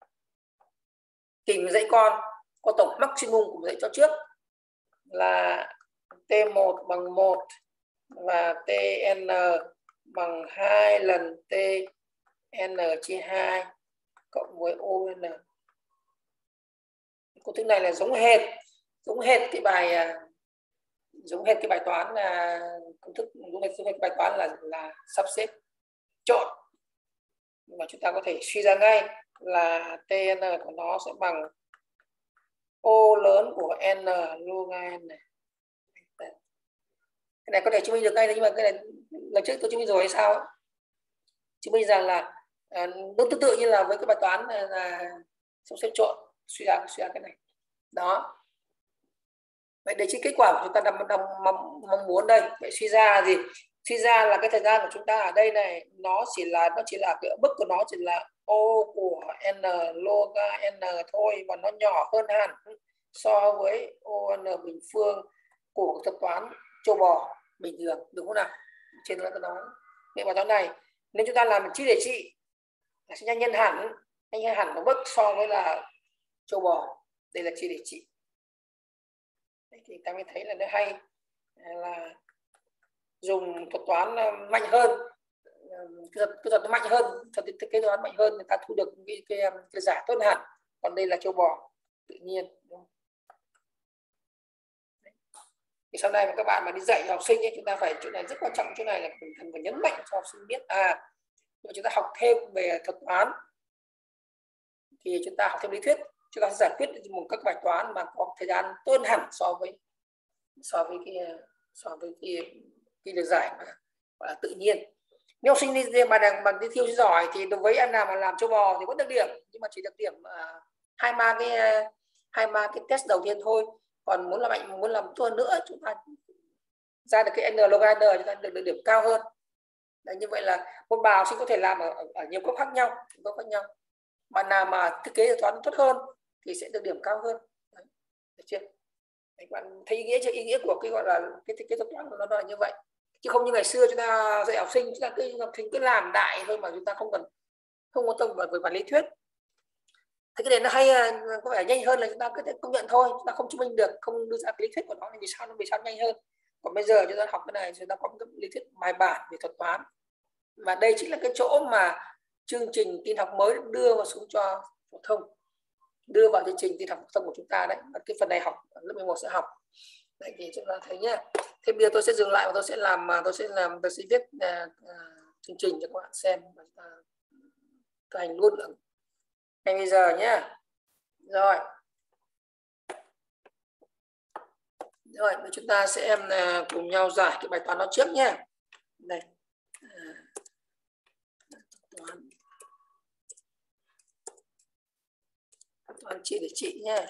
Tìm dãy con có tổng maximum của dãy cho trước là T1 bằng 1 và TN bằng 2 lần TN chia 2 cộng với ON. Công thức này là giống hệt cái bài toán là công thức giống hệt cái bài toán là sắp xếp trộn, mà chúng ta có thể suy ra ngay là TN của nó sẽ bằng O lớn của N log N này. Cái này có thể chứng minh được ngay, nhưng mà cái này lần trước tôi chứng minh rồi hay sao? Chứng minh rằng là tương tự như là với cái bài toán là sắp xếp trộn, suy ra cái này. Đó. Vậy đấy chính kết quả của chúng ta đang mong muốn đây. Vậy suy ra gì? Suy ra là cái thời gian của chúng ta ở đây này nó chỉ là cái mức của nó chỉ là O của N log N thôi, và nó nhỏ hơn hẳn so với ON bình phương của thuật toán châu bò bình thường, đúng không nào? Trên đó tôi nói cái bài toán này nếu chúng ta làm chi để trị là sẽ nhanh hẳn một mức so với là châu bò. Đây là chi để trị. Đấy, thì ta mới thấy là nó hay là dùng thuật toán mạnh hơn, thuật nó mạnh hơn, cái toán mạnh hơn người ta thu được cái giải tốt hẳn. Còn đây là châu bò tự nhiên. Thì sau này mà các bạn mà đi dạy cho học sinh ấy, chúng ta phải, chỗ này rất quan trọng, chỗ này là mình cần phải nhấn mạnh cho học sinh biết chúng ta học thêm về thuật toán thì chúng ta học thêm lý thuyết, chúng ta sẽ giải quyết một các bài toán mà có thời gian tốt hẳn so với cái lời giải mà gọi là tự nhiên. Nếu học sinh đi thi giỏi thì đối với anh nào mà làm châu bò thì vẫn được điểm, nhưng mà chỉ được điểm hai ma cái test đầu tiên thôi. Còn muốn làm tốt hơn nữa, chúng ta ra được cái n log n, chúng ta được điểm cao hơn. Đấy, như vậy là một bài học sinh có thể làm ở nhiều cấp khác nhau, bạn nào mà thiết kế toán tốt hơn thì sẽ được điểm cao hơn. Đấy, được chưa? Đấy, bạn thấy ý nghĩa của cái gọi là cái thiết kế thuật toán của nó là như vậy, chứ không như ngày xưa chúng ta dạy học sinh, chúng ta cứ làm đại thôi mà chúng ta không quan tâm về bản lý thuyết. Thế cái này nó hay có vẻ nhanh hơn là chúng ta cứ công nhận thôi, chúng ta không chứng minh được, không đưa ra cái lý thuyết của nó vì sao nhanh hơn. Còn bây giờ chúng ta học cái này, chúng ta có một lý thuyết bài bản về thuật toán, và đây chính là cái chỗ mà chương trình tin học mới đưa vào xuống cho phổ thông, đưa vào chương trình tin học phổ thông của chúng ta đấy. Và cái phần này học lớp 11 sẽ học. Đấy thì chúng ta thấy nhá. Thế bây giờ tôi sẽ dừng lại và tôi sẽ viết chương trình cho các bạn xem và chúng ta thực hành luôn ngay bây giờ nhé. Rồi chúng ta sẽ cùng nhau giải cái bài toán đó trước nhé. Đây, toán chị để chị nhé.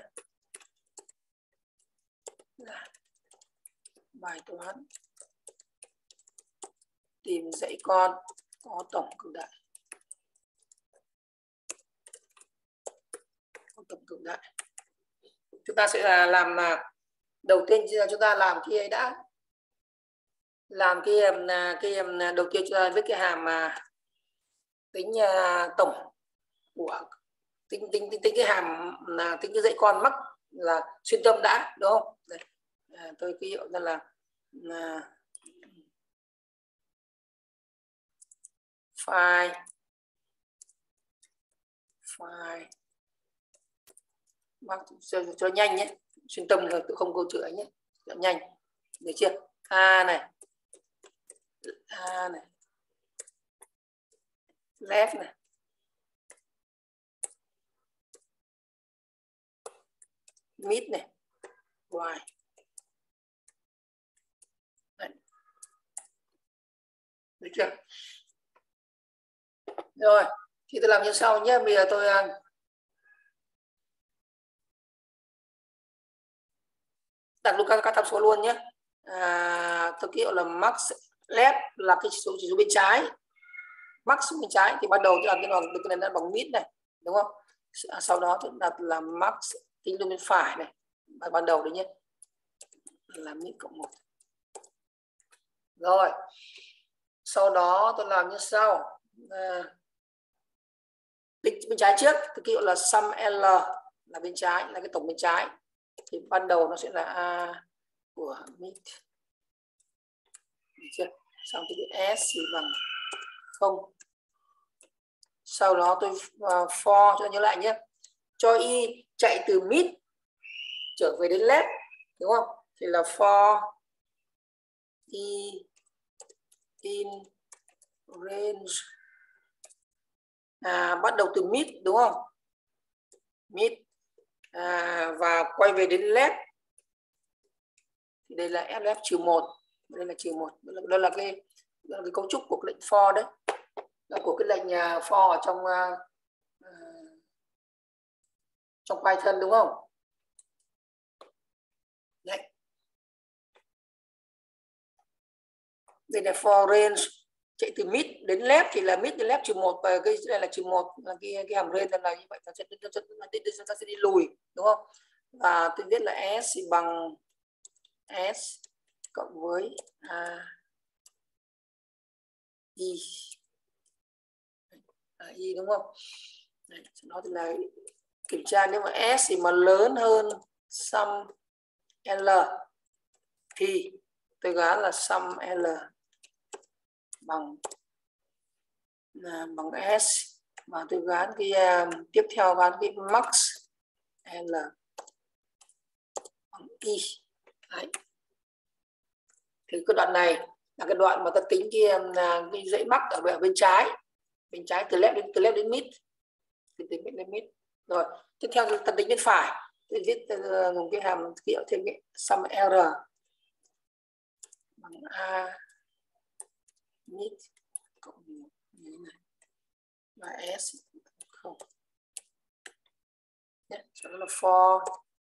Bài toán tìm dãy con có tổng cực đại. Chúng ta sẽ làm đầu tiên chúng ta làm cái ấy đã. Làm cái đầu tiên chúng ta viết cái hàm tính tổng của tính cái hàm tính cái dãy con mắc là xuyên tâm đã, đúng không? Đây, tôi ký hiệu ra là file mắc cho nhanh nhé, xuyên tâm là tự không câu chữ nhé, cho nhanh, được chưa? A này left này, mid này, y. Đấy. Được chưa? Rồi thì tôi làm như sau nhé. Bây giờ tôi đặt luôn các tham số luôn nhé. Tôi ký hiệu là max left là cái chỉ số bên trái, max bên trái thì bắt đầu tôi làm cái này bằng mid này, đúng không? Sau đó tôi đặt là max tính luôn bên phải này, ban đầu đấy nhé, là mid cộng 1. Rồi sau đó tôi làm như sau. Bên trái trước tôi ký hiệu là sum L là bên trái, là cái tổng bên trái, thì ban đầu nó sẽ là A của mid, được chưa? Xong thì cái S thì bằng 0. Sau đó tôi for, cho nhớ lại nhé, cho y chạy từ mid trở về đến left, đúng không? Thì là for y in range bắt đầu từ mid, đúng không? Mid và quay về đến left thì đây là f left trừ 1, đây là trừ 1. Đó là cái cấu trúc của lệnh for đấy, là của cái lệnh for ở trong Python, đúng không? Đấy. Đây là for range chạy từ mid đến left thì là mid đến left trừ 1, và cái này là trừ 1 là cái hàm range là như vậy, nó sẽ đi lùi, đúng không? Và tôi viết là S thì bằng S cộng với Y, đúng không? Đấy, nó thì là kiểm tra nếu mà S thì mà lớn hơn sum L thì tôi gán là sum L bằng S, và tôi gán cái tiếp theo gán cái max L bằng Y. Đấy. Thì cái đoạn này là cái đoạn mà ta tính cái dãy mắc ở bên trái từ left đến mid, từ mid đến mid. Rồi tiếp theo tận tính bên phải thì viết dùng cái hàm ký hiệu thêm cái sum r bằng a mid cộng như thế này và s không nhé, cho nó là for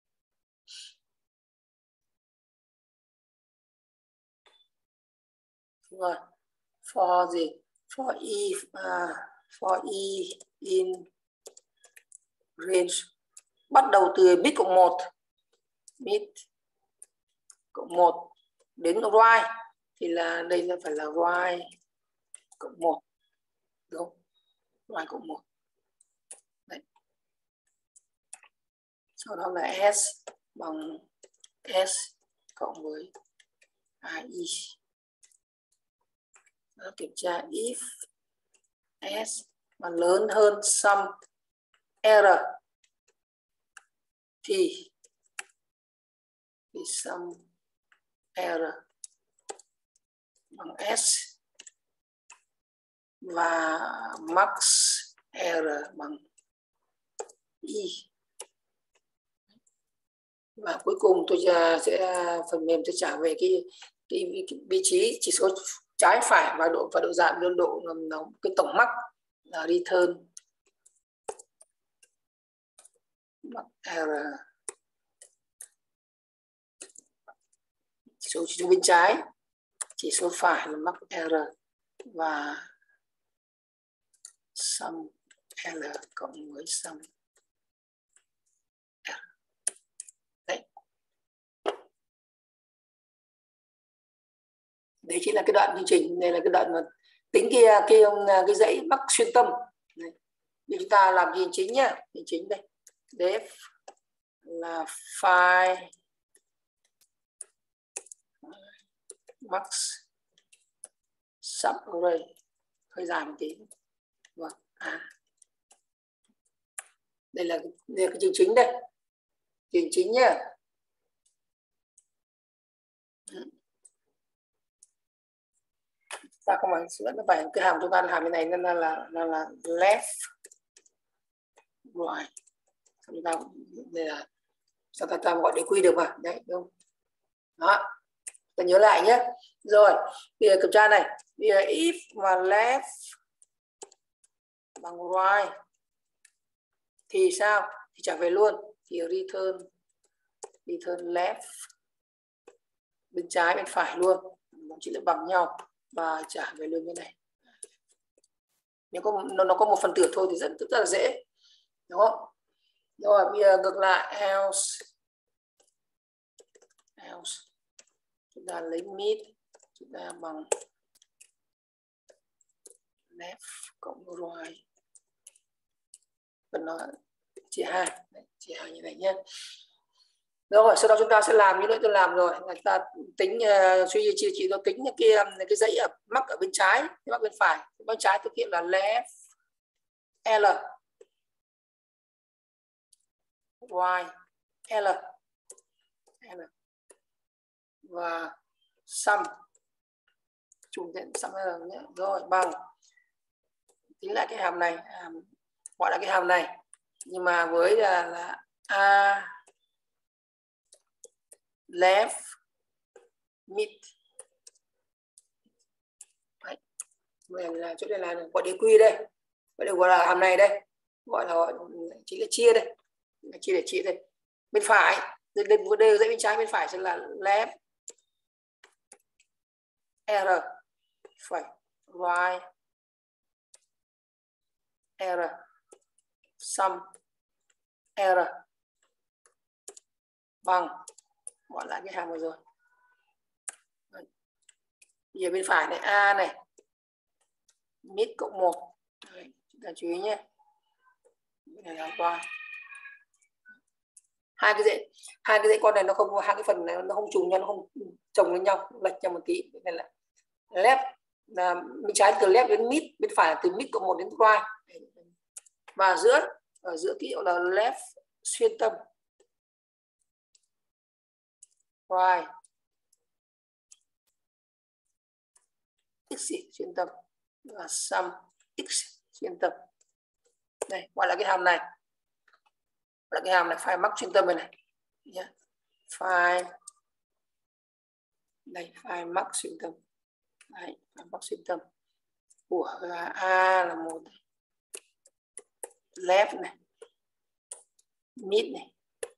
rồi for gì for e in range bắt đầu từ bit cộng 1 bit cộng 1 đến y thì là đây là phải là y cộng 1 đúng không? Y cộng 1 đấy. Sau đó là s bằng s cộng với i. Đó, kiểm tra if s mà lớn hơn sum r thì sum r bằng s và max r bằng y. Và cuối cùng tôi sẽ phần mềm sẽ trả về cái vị trí chỉ số trái phải và độ dạn biên độ nó cái tổng mắc là return mắc r, chỉ số bên trái, chỉ số phải là mắc r và sum l cộng với sum r. Đấy. Đấy chính là cái đoạn chương trình, đây là cái đoạn mà tính cái dãy mắc xuyên tâm. Đấy. Thì chúng ta làm gì chính nhá, hình chính đây. Def là file max subarray, hơi dài một tí. Vâng. Đây là cái chương chính đây, chương chính nhá. Ta không phải cái hàm chúng ta làm cái này nên là left right. Chúng ta đây là sao ta gọi để quy được mà đấy đúng không? Đó, ta nhớ lại nhé. Rồi bây giờ kiểm tra này, bây giờ if mà left bằng right thì sao, thì trả về luôn, thì return left bên trái bên phải luôn, nó chỉ là bằng nhau và trả về luôn cái này. Nếu nó có một phần tử thôi thì rất là dễ, đúng không? Rồi bây giờ ngược lại else chúng ta lấy mid, chúng ta bằng left cộng right, phần nó chia hai như này nhé. Rồi sau đó chúng ta sẽ làm như nãy tôi làm rồi, là ta tính suy chia chỉ tôi tính cái dãy ở mắc ở bên trái, mắc bên phải. Bên trái thực hiện là left l y l và sum chung diện sum r nhé. Rồi bằng tính lại cái hàm này, gọi là cái hàm này nhưng mà với là a left mid. Đấy. Là chỗ đây là gọi đề quy đây, gọi là hàm này đây, gọi là chính là chia đây, chia để chia đây. Bên phải đây dãy bên trái, bên phải sẽ là left r phải right r sum r bằng, gọi lại cái hàm vừa rồi. Đấy. Bây giờ bên phải này a này mid cộng 1. Đấy, chúng ta chú ý nhé, này là qua hai cái dãy con này nó không, hai cái phần này nó không trùng nhau, nó không chồng lên nhau, lệch nhau một tí. Đây là left là bên trái từ left đến mid, bên phải là từ mid cộng 1 đến right, và ở giữa ký hiệu là left xuyên tâm right x xuyên tâm và sum x xuyên tâm. Đây gọi là cái hàm này. là cái hàm này file mắc xuyên tâm này nhé, file đây, file mắc xuyên tâm. Đấy, file mắc xuyên tâm của A là một, left này, mid này,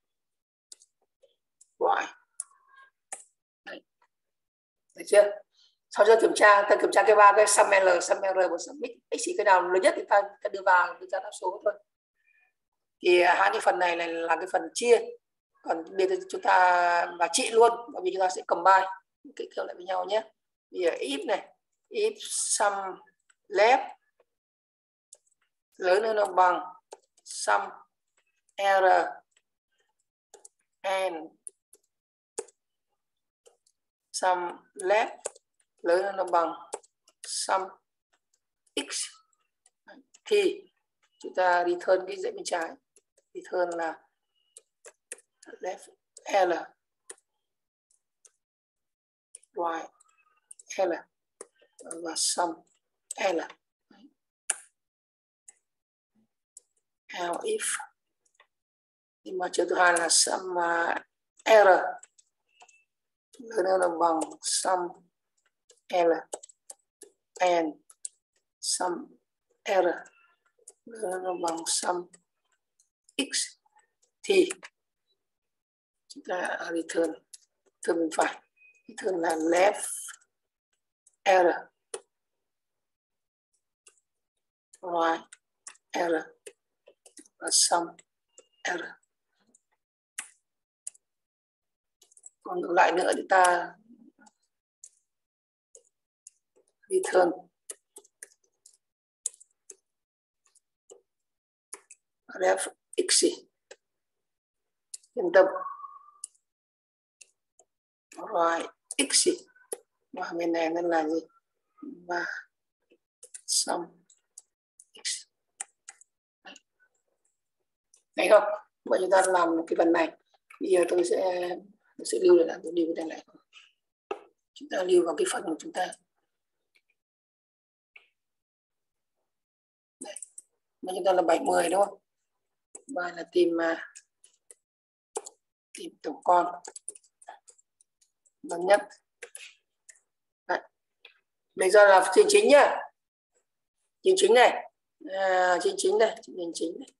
right. Đấy. Được chưa? Sau đó kiểm tra, ta kiểm tra cái ba cái sum L và sum mid, x cái nào lớn nhất thì ta đưa vào, đưa ra đáp số thôi. Thì hai cái phần này là cái phần chia, còn bây giờ chúng ta và trị luôn, bởi vì chúng ta sẽ combine cái kiểu lại với nhau nhé. Bây giờ if này, if sum left lớn hơn hoặc bằng sum error and sum left lớn hơn hoặc bằng sum x thì chúng ta return cái dãy bên trái, return là left L, right L và sum L. Now if, nhưng mà trường thứ hai là sum error lớn hơn hoặc bằng sum L and sum error lớn hơn hoặc bằng sum x thì chúng ta return từ bên phải, return là left error, right error và sum error. Còn ngược lại nữa chúng ta return left x yên tâm, right x và bên này nó là gì, và sum x. Thấy không? Bây giờ chúng ta làm cái phần này. Bây giờ tôi sẽ lưu lại, tôi lưu cái này lại. Chúng ta lưu vào cái phần của chúng ta. Đây. Mà chúng ta là 70 đúng không? Và là tìm tổng con lớn nhất. Đấy. Bây giờ là chương chính nhá. Chương chính này. Chương chính đây, chương chính này.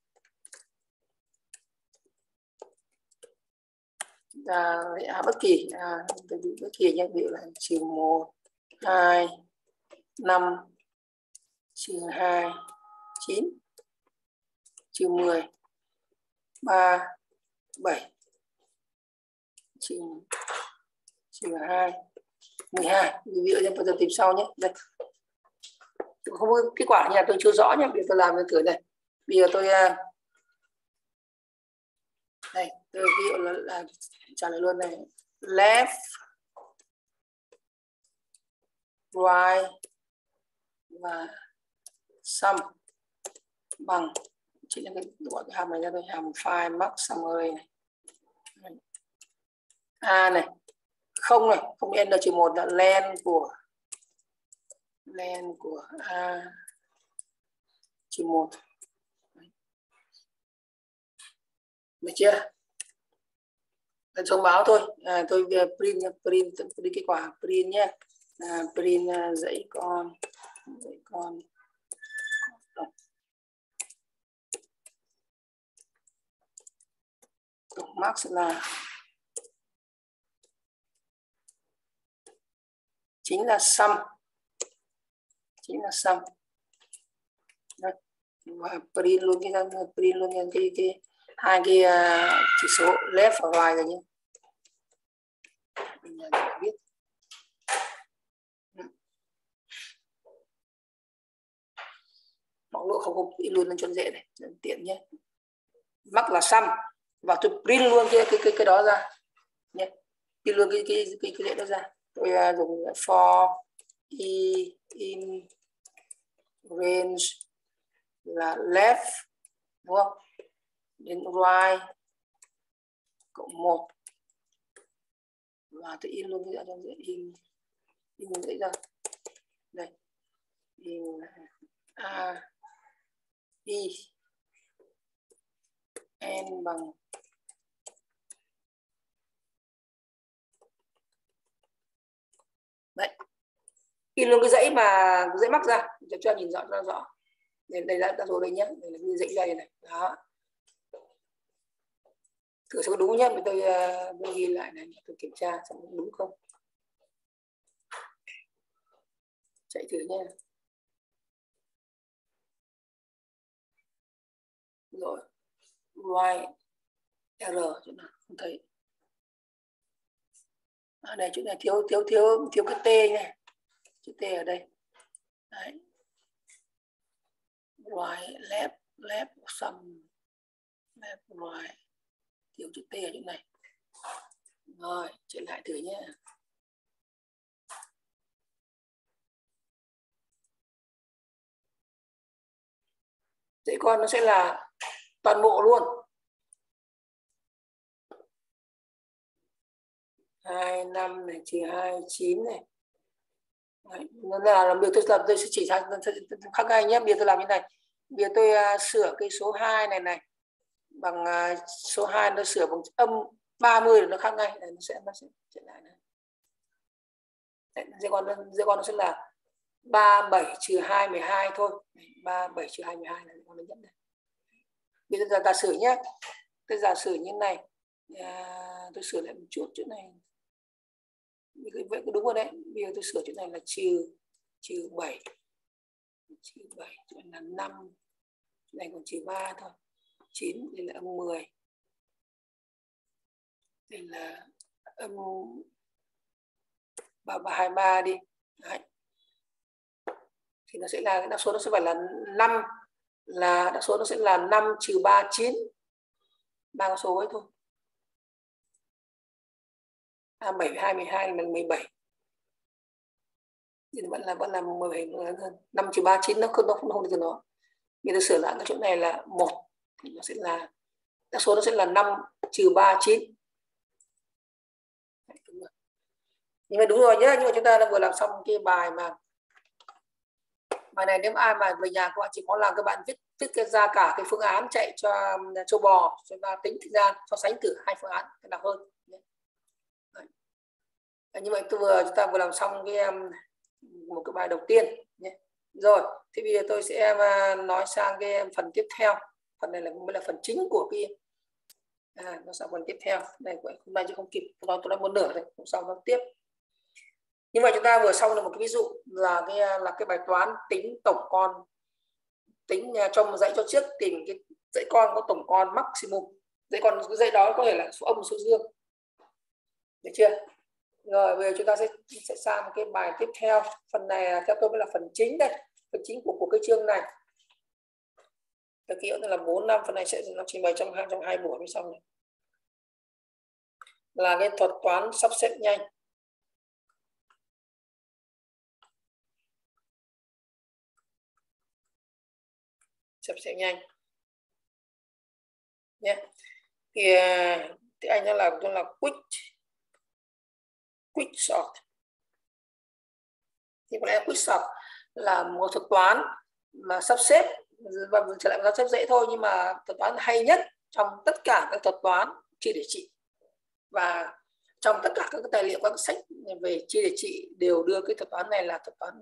Bất kỳ bất kỳ nhé, ví dụ là trừ 1, 2, 5, trừ 2, 9, trừ 10, 3, 7, trừ 2, 12. Ví dụ như bây giờ tìm sau nhé. Đây. Không có kết quả nhà tôi chưa rõ nhé, bây giờ tôi làm cái thử này. Bây giờ tôi đây, tôi ví dụ là trả lời luôn này, left right và sum bằng, chỉ là cái gọi cái hàm này ra thôi, hàm file max summary này. A này, không này, không n trừ 1 là len của A trừ 1. Được chưa? Thông báo thôi. Tôi print kết quả print nhé. Print dãy con tổng max là chính là sum. Đấy. Và print luôn cái hai cái chỉ số left và right rồi nhé. Mình biết. Mẫu lỗ không luôn lên cho dễ này, tiện nhé. Mắc là sum và tôi print luôn cái đó ra nhé. Print luôn cái dễ đó ra. Tôi dùng for in range là left đúng không? Đến right cộng 1 và tôi in luôn cái trong in dễ ra đây, in A E n bằng đấy, in luôn cái dãy mà cái dãy mắc ra cho em nhìn rõ cho rõ. Đây là rồi đây nhé, đây là cái dãy dây này đó, thử xem đúng nhé. Tôi ghi lại này, tôi kiểm tra xem đúng không, chạy thử nhé. Rồi right r chỗ nào không thấy, này chỗ này thiếu cái t này, chữ t ở đây đấy. Right left some left right, thiếu chữ t ở chỗ này. Rồi chạy lại thử nhé. Dãy con nó sẽ là toàn bộ luôn, 25 này trừ 29 này. Đấy, nó là biểu tôi sẽ chỉ khác ngay nhé. Bây giờ tôi làm như này, bây giờ tôi sửa cái số 2 này bằng số 2 nó sửa bằng âm 30 để nó khác ngay. Đấy, nó sẽ chạy lại này. Dãy con nó sẽ là 37 trừ 2 12 thôi. 37 trừ 2 12 là con lớn nhất này. Bây giờ giả sử nhé, tôi giả sử như này, tôi sửa lại một chút chỗ này. Vậy có đúng rồi đấy. Bây giờ tôi sửa chỗ này là trừ 7, trừ 7 chỗ này là 5, chỗ này còn trừ 3 thôi, 9, đây là âm 10, đây là âm 23 đi. Đấy. Thì nó sẽ là đáp số, nó sẽ phải là 5, là đáp số nó sẽ là 5 trừ 3 9, ba con số ấy thôi. 7 2 12 là 17, thì vẫn là 17 lớn hơn. 5 trừ 3 9 nó không được nó. Bây giờ sửa lại cái chỗ này là 1 thì nó sẽ là đáp số nó sẽ là 5 trừ 3 9. Nhưng mà đúng rồi nhé, nhưng mà chúng ta đã vừa làm xong cái bài này, nếu ai mà về nhà các bạn chỉ có làm, các bạn viết ra cả cái phương án chạy cho châu bò, chúng ta tính thời gian so sánh thử hai phương án cái nào hơn. Như vậy chúng ta vừa làm xong một cái bài đầu tiên nhé. Rồi thì bây giờ tôi sẽ nói sang cái phần tiếp theo. Phần này mới là phần chính của nó sang phần tiếp theo này. Hôm nay chứ không kịp, tôi đã muốn nửa rồi, hôm sau nó tiếp. Nhưng mà chúng ta vừa xong là một cái ví dụ là cái bài toán tính tổng con, tính trong dãy cho trước tìm cái dãy con có tổng con maximum. Dãy đó có thể là số âm số dương, được chưa? Rồi bây giờ chúng ta sẽ sang một cái bài tiếp theo. Phần này theo tôi mới là phần chính đây, phần chính của cái chương này. Cái ký hiệu là 4 5, phần này sẽ nó trình bày trong 2 buổi mới xong này. Là cái thuật toán sắp xếp nhanh. Sắp xếp nhanh nhé. Thì anh nó là quick sort. Thì có lẽ quick sort là một thuật toán mà sắp xếp, và trở lại nó sắp dễ thôi, nhưng mà thuật toán hay nhất trong tất cả các thuật toán chia địa trị. Và trong tất cả các tài liệu, các sách về chia địa trị đều đưa cái thuật toán này là thuật toán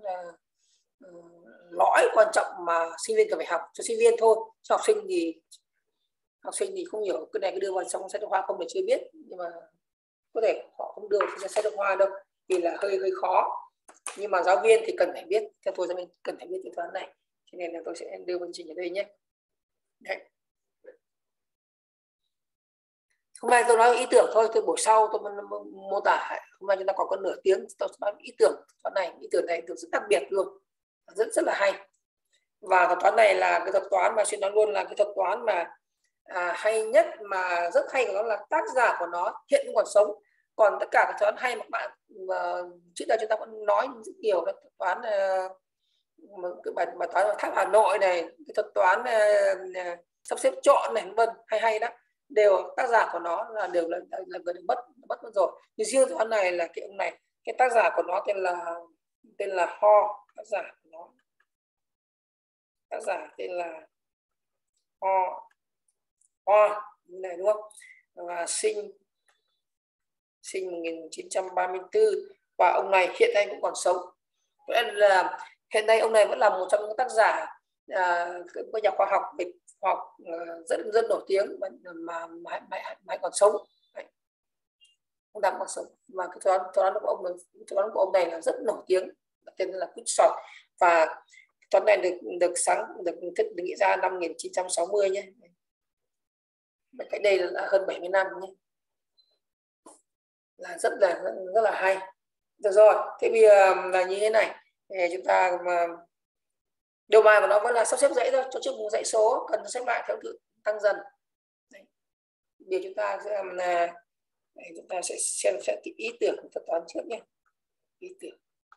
lõi quan trọng mà sinh viên cần phải học. Cho sinh viên thôi, cho học sinh thì không hiểu cái này, cái đưa vào trong sách giáo khoa không để chưa biết, nhưng mà có thể họ không đưa vào sách giáo khoa đâu vì là hơi khó. Nhưng mà giáo viên thì cần phải biết, theo tôi giáo viên cần phải biết cái toán này, cho nên là tôi sẽ đưa vào trình ở đây nhé. Đấy. Hôm nay tôi nói ý tưởng thôi, tôi buổi sau tôi mô tả. Hôm nay chúng ta có nửa tiếng tôi nói ý tưởng toán này. Ý tưởng này rất đặc biệt luôn, rất là hay. Và thuật toán này là cái thuật toán mà xin nói luôn là cái thuật toán mà hay nhất, mà rất hay của nó là tác giả của nó hiện còn sống. Còn tất cả các toán hay mà các bạn trước đây chúng ta vẫn nói rất nhiều, cái thuật toán cái bài toán tháp Hà Nội này, cái thuật toán sắp xếp chọn này, vân hay đó, đều tác giả của nó là đều là gần mất rồi. Nhưng riêng toán này là cái ông này, cái tác giả của nó tên là Ho, tác giả của nó tên là Ho như này đúng không? Và sinh 1934 và ông này hiện nay cũng còn sống. Nên là hiện nay ông này vẫn là một trong những tác giả các nhà khoa học về khoa học rất rất nổi tiếng mà mãi còn sống. Đấy. Ông đang còn sống và cái toán của ông này là rất nổi tiếng, tên là Quicksort, và toán này được nghĩ ra năm 1960 nhé. Cách đây là hơn 70 năm nhé, là rất là hay. Được rồi, thế bây giờ là như thế này, thì chúng ta mà điều bài của nó vẫn là sắp xếp dãy thôi, cho trước một dãy số cần xếp lại theo thứ tăng dần. Đấy. Điều chúng ta sẽ là chúng ta sẽ xem xét cái ý tưởng của thuật toán trước nhé. Ý tưởng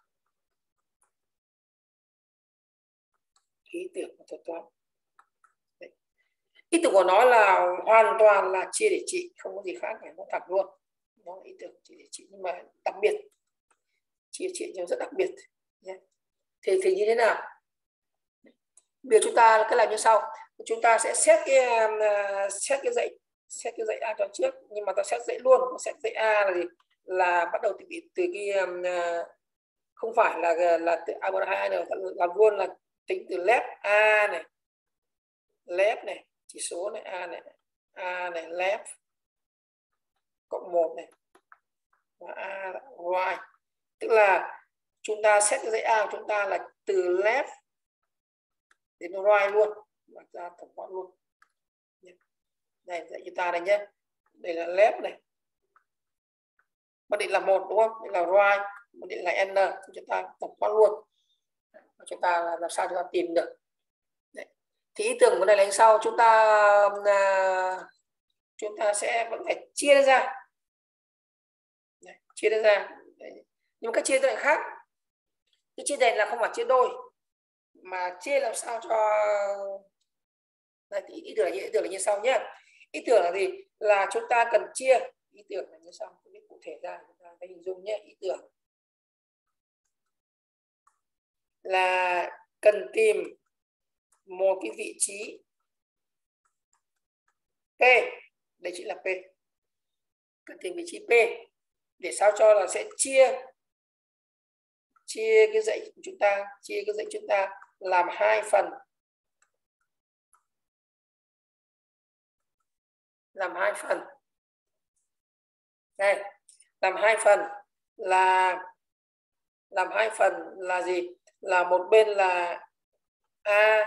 của thuật toán. Đấy. Ý tưởng của nó là hoàn toàn là chia để trị, không có gì khác cả, nó thẳng luôn. Nó là ý tưởng chia để trị nhưng mà đặc biệt, chia trị nhưng rất đặc biệt nhé. Thì như thế nào? Bây giờ chúng ta cái làm như sau, chúng ta sẽ xét cái dãy A cho trước, nhưng mà ta xét dãy luôn. Xét dãy A là gì? Là bắt đầu từ cái không phải là từ A1 2 nữa, làm luôn là tính từ left A này, left này, chỉ số này A này left cộng 1 này và A right. Tức là chúng ta xét cái dãy A của chúng ta là từ left đến right luôn, và ra tổng quát luôn. Này dạy chúng ta này nhé, đây là left này, mặc định là 1 đúng không? Đây là right, mặc định là n, chúng ta tổng quát luôn. Chúng ta làm sao chúng ta tìm được? Đấy. Thì ý tưởng của này là như sau, chúng ta sẽ vẫn phải chia ra. Đấy, chia ra. Đấy. Nhưng cách chia lại khác. Cái chia này là không phải chia đôi, mà chia làm sao cho ý tưởng là như sau nhé. Ý tưởng là gì? Là chúng ta cần chia. Ý tưởng là như sau, tôi biết cụ thể ra chúng ta hãy hình dung nhé. Ý tưởng là cần tìm một cái vị trí P, đây chính là P, cần tìm vị trí P để sao cho là sẽ chia cái dãy của chúng ta làm hai phần, đây làm hai phần là gì? Là một bên là A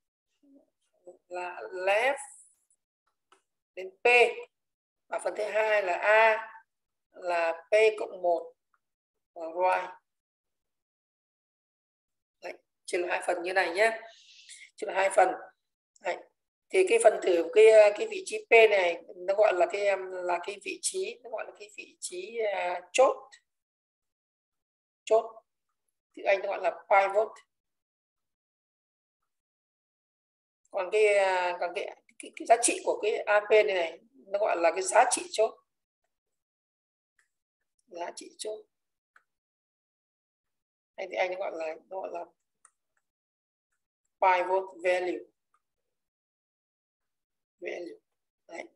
là left đến P, và phần thứ hai là A là P cộng 1 và right. Đấy, chia là hai phần như này nhé, chia là hai phần. Đấy. Thì cái phần thử cái vị trí P này nó gọi là cái vị trí, nó gọi là cái vị trí chốt tiếng Anh nó gọi là pivot. Còn cái giá trị của cái AP này nó gọi là cái giá trị chốt. Hay thì anh nó gọi là pivot value. Đấy.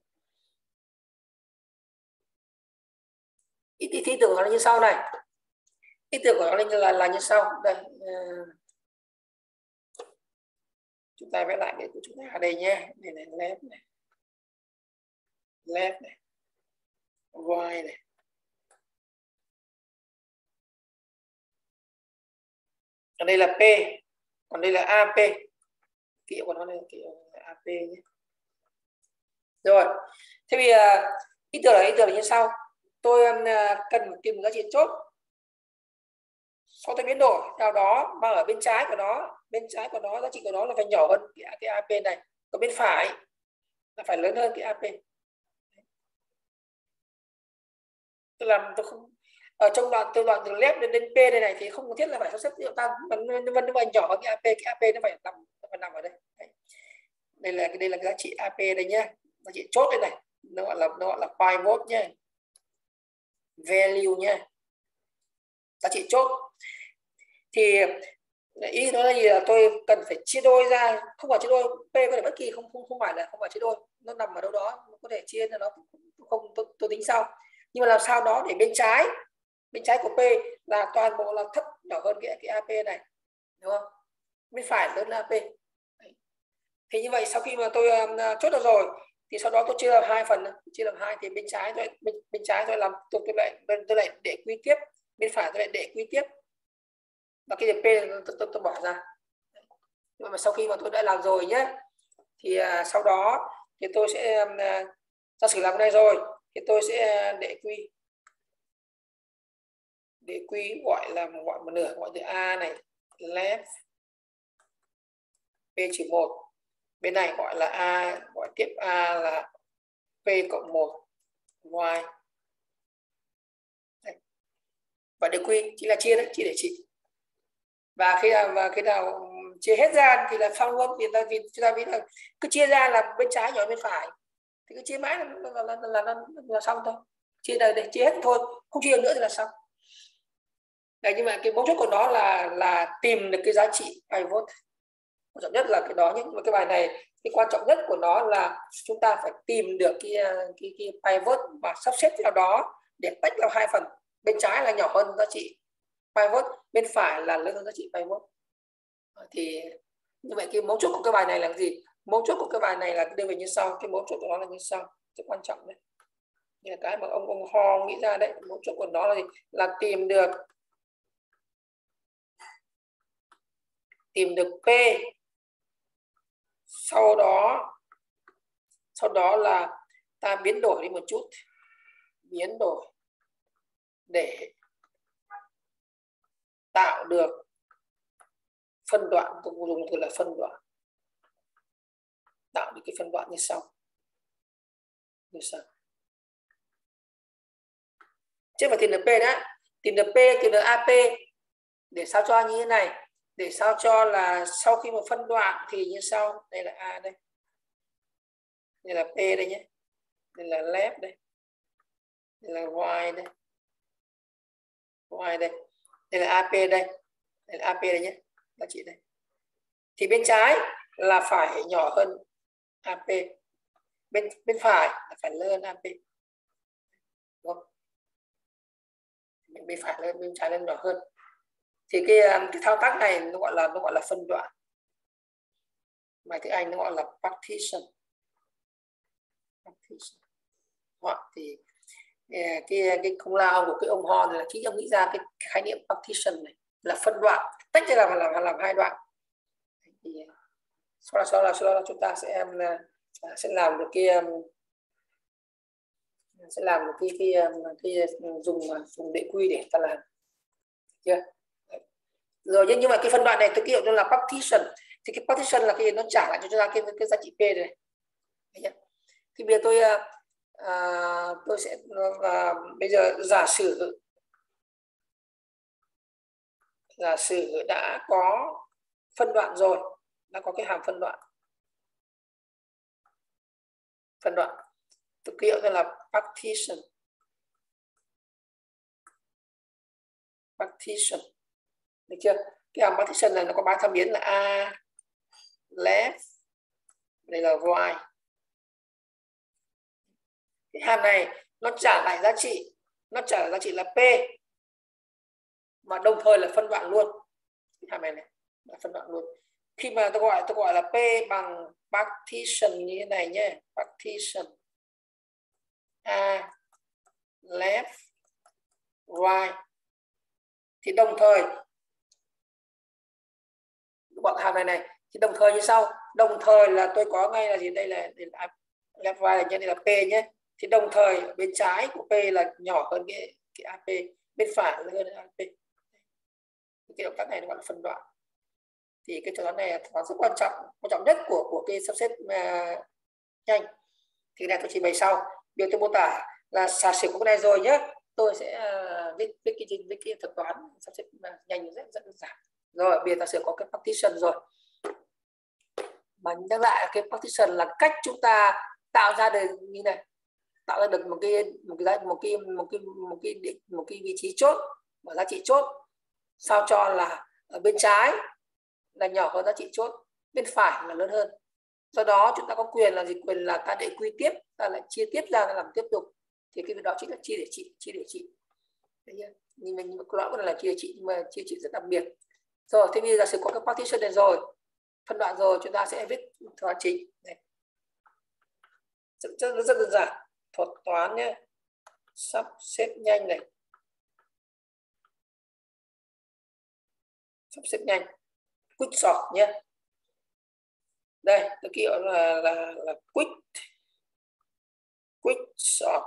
Ý tưởng của nó như sau này. Ý tưởng của nó là như sau. Đây. Chúng ta vẽ lại cái của chúng ta ở đây nhé. Đây này, left này, right này. Còn đây là P, còn đây là AP. Kiểu của nó này kiểu là AP nhé. Rồi, thế bây giờ ý tưởng là như sau. Tôi cần tìm giá trị chốt. Sau tôi biến đổi nào đó mà ở bên trái của nó giá trị của nó là phải nhỏ hơn cái AP này, còn bên phải là phải lớn hơn cái AP. Tức là tôi không ở trong đoạn từ left đến P đây này thì không cần thiết là phải sắp xếp điệu tăng, nó phải nhỏ hơn cái AP nó phải nằm ở đây. Đây là cái giá trị AP đây nhé, giá trị chốt đây này, nó gọi là pivot nhé, value nhé, giá trị chốt. Thì ý nó là gì? Là tôi cần phải chia đôi ra, không phải chia đôi P có thể bất kỳ, không phải chia đôi, nó nằm ở đâu đó, nó có thể chia cho nó không, tôi tính sau. Nhưng mà làm sao đó để bên trái của P là toàn bộ là thấp nhỏ hơn cái AP này, đúng không? Bên phải lớn hơn AP. Thì như vậy sau khi mà tôi chốt được rồi thì sau đó tôi chia làm hai phần, chia làm hai thì bên trái tôi làm tôi lại để quy tiếp, bên phải tôi lại để quy tiếp, và cái điểm P tôi bỏ ra. Nhưng mà sau khi mà tôi đã làm rồi nhé, thì sau đó thì tôi sẽ giả sử làm cái này rồi thì tôi sẽ để quy gọi một nửa, gọi từ A này left P-1, bên này gọi là A, gọi tiếp A là P+1 y. Đấy. Và để quy chỉ là chia đấy, chỉ để trị. Và khi nào chia hết ra thì là xong luôn, vì chúng ta biết là cứ chia ra là bên trái nhỏ bên phải thì cứ chia mãi là xong thôi, chia để chia hết thôi, không chia nữa thì là xong. Đấy, nhưng mà cái mấu chốt của nó là tìm được cái giá trị pivot, quan trọng nhất là cái đó. Nhưng mà cái bài này cái quan trọng nhất của nó là chúng ta phải tìm được cái pivot và sắp xếp theo đó để tách làm hai phần, bên trái là nhỏ hơn giá trị pivot, bên phải là lớn hơn giá trị pivot. Thì như vậy cái mấu chốt của cái bài này là gì? Mấu chốt của cái bài này là đưa về như sau, cái mấu chốt của nó là như sau, rất quan trọng đấy. Như là cái mà ông Ho nghĩ ra đấy, mấu chốt của nó là gì? Là tìm được P, sau đó là ta biến đổi đi một chút, biến đổi để tạo được phân đoạn, tôi dùng từ là phân đoạn, tạo được cái phân đoạn như sau. Chứ phải tìm được P đã, tìm được P, tìm được AP để sao cho như thế này, để sao cho là sau khi một phân đoạn thì như sau. Đây là A đây, đây là P đây nhé, đây là left đây, đây là Y đây, Y đây, đây là AP đây, đây là AP đây nhé, giá trị đây. Thì bên trái là phải nhỏ hơn AP, bên phải là phải lớn hơn AP, đúng không? Bên phải lên, bên trái lên nhỏ hơn. Thì cái thao tác này nó gọi là phân đoạn, bài tiếng Anh nó gọi là partition. Hoặc thì cái công lao của cái ông Ho này là chính ông nghĩ ra cái khái niệm partition này, là phân đoạn, tách ra làm hai đoạn. Thì sau đó chúng ta sẽ làm được cái dùng đệm quy để ta làm chưa rồi. Nhưng mà cái phân đoạn này tôi ký hiệu nó là partition, thì cái partition là cái nó trả lại cho chúng ta cái giá trị P này. Thì bây giờ tôi sẽ bây giờ giả sử đã có phân đoạn rồi, đã có cái hàm phân đoạn tôi ký hiệu là partition, được chưa? Cái hàm partition này nó có 3 tham biến là A, left, đây là y. Cái hàm này nó trả lại giá trị là P, mà đồng thời là phân đoạn luôn. Cái hàm này là phân đoạn luôn. Khi mà tôi gọi là P bằng partition như thế này nhé, partition A, left, right, thì đồng thời bọn hàm này thì đồng thời như sau. Đồng thời là tôi có ngay là gì, đây là left right là đây là P nhé. Thì đồng thời bên trái của P là nhỏ hơn cái AP, bên phải là hơn AP. Cái động tác này nó gọi là phân đoạn. Thì cái thuật toán này là thuật toán rất quan trọng nhất của cái sắp xếp nhanh. Thì này tôi trình bày sau. Điều tôi mô tả là giả sử có cái này rồi nhé, tôi sẽ viết cái thuật toán sắp xếp nhanh rất đơn giản. Rồi bây giờ giả sử có cái partition rồi, mà nhắc lại cái partition là cách chúng ta tạo ra được như này, tạo ra được một cái vị trí chốt và giá trị chốt, sao cho là ở bên trái là nhỏ hơn giá trị chốt, bên phải là lớn hơn. Do đó chúng ta có quyền là gì? Quyền là ta để quy tiếp, ta lại chia tiếp ra làm tiếp tục. Thì cái việc đó chính là chia để trị. Nhưng mình nói là chia trị, nhưng mà chia trị rất đặc biệt. Rồi, thế bây giờ sẽ có cái partition này rồi, phân đoạn rồi, chúng ta sẽ viết thuật toán chính này. Rất đơn giản, thuật toán nhé, sắp xếp nhanh này, sắp xếp nhanh, quick sort nhé. Đây, tôi kêu là quick sort.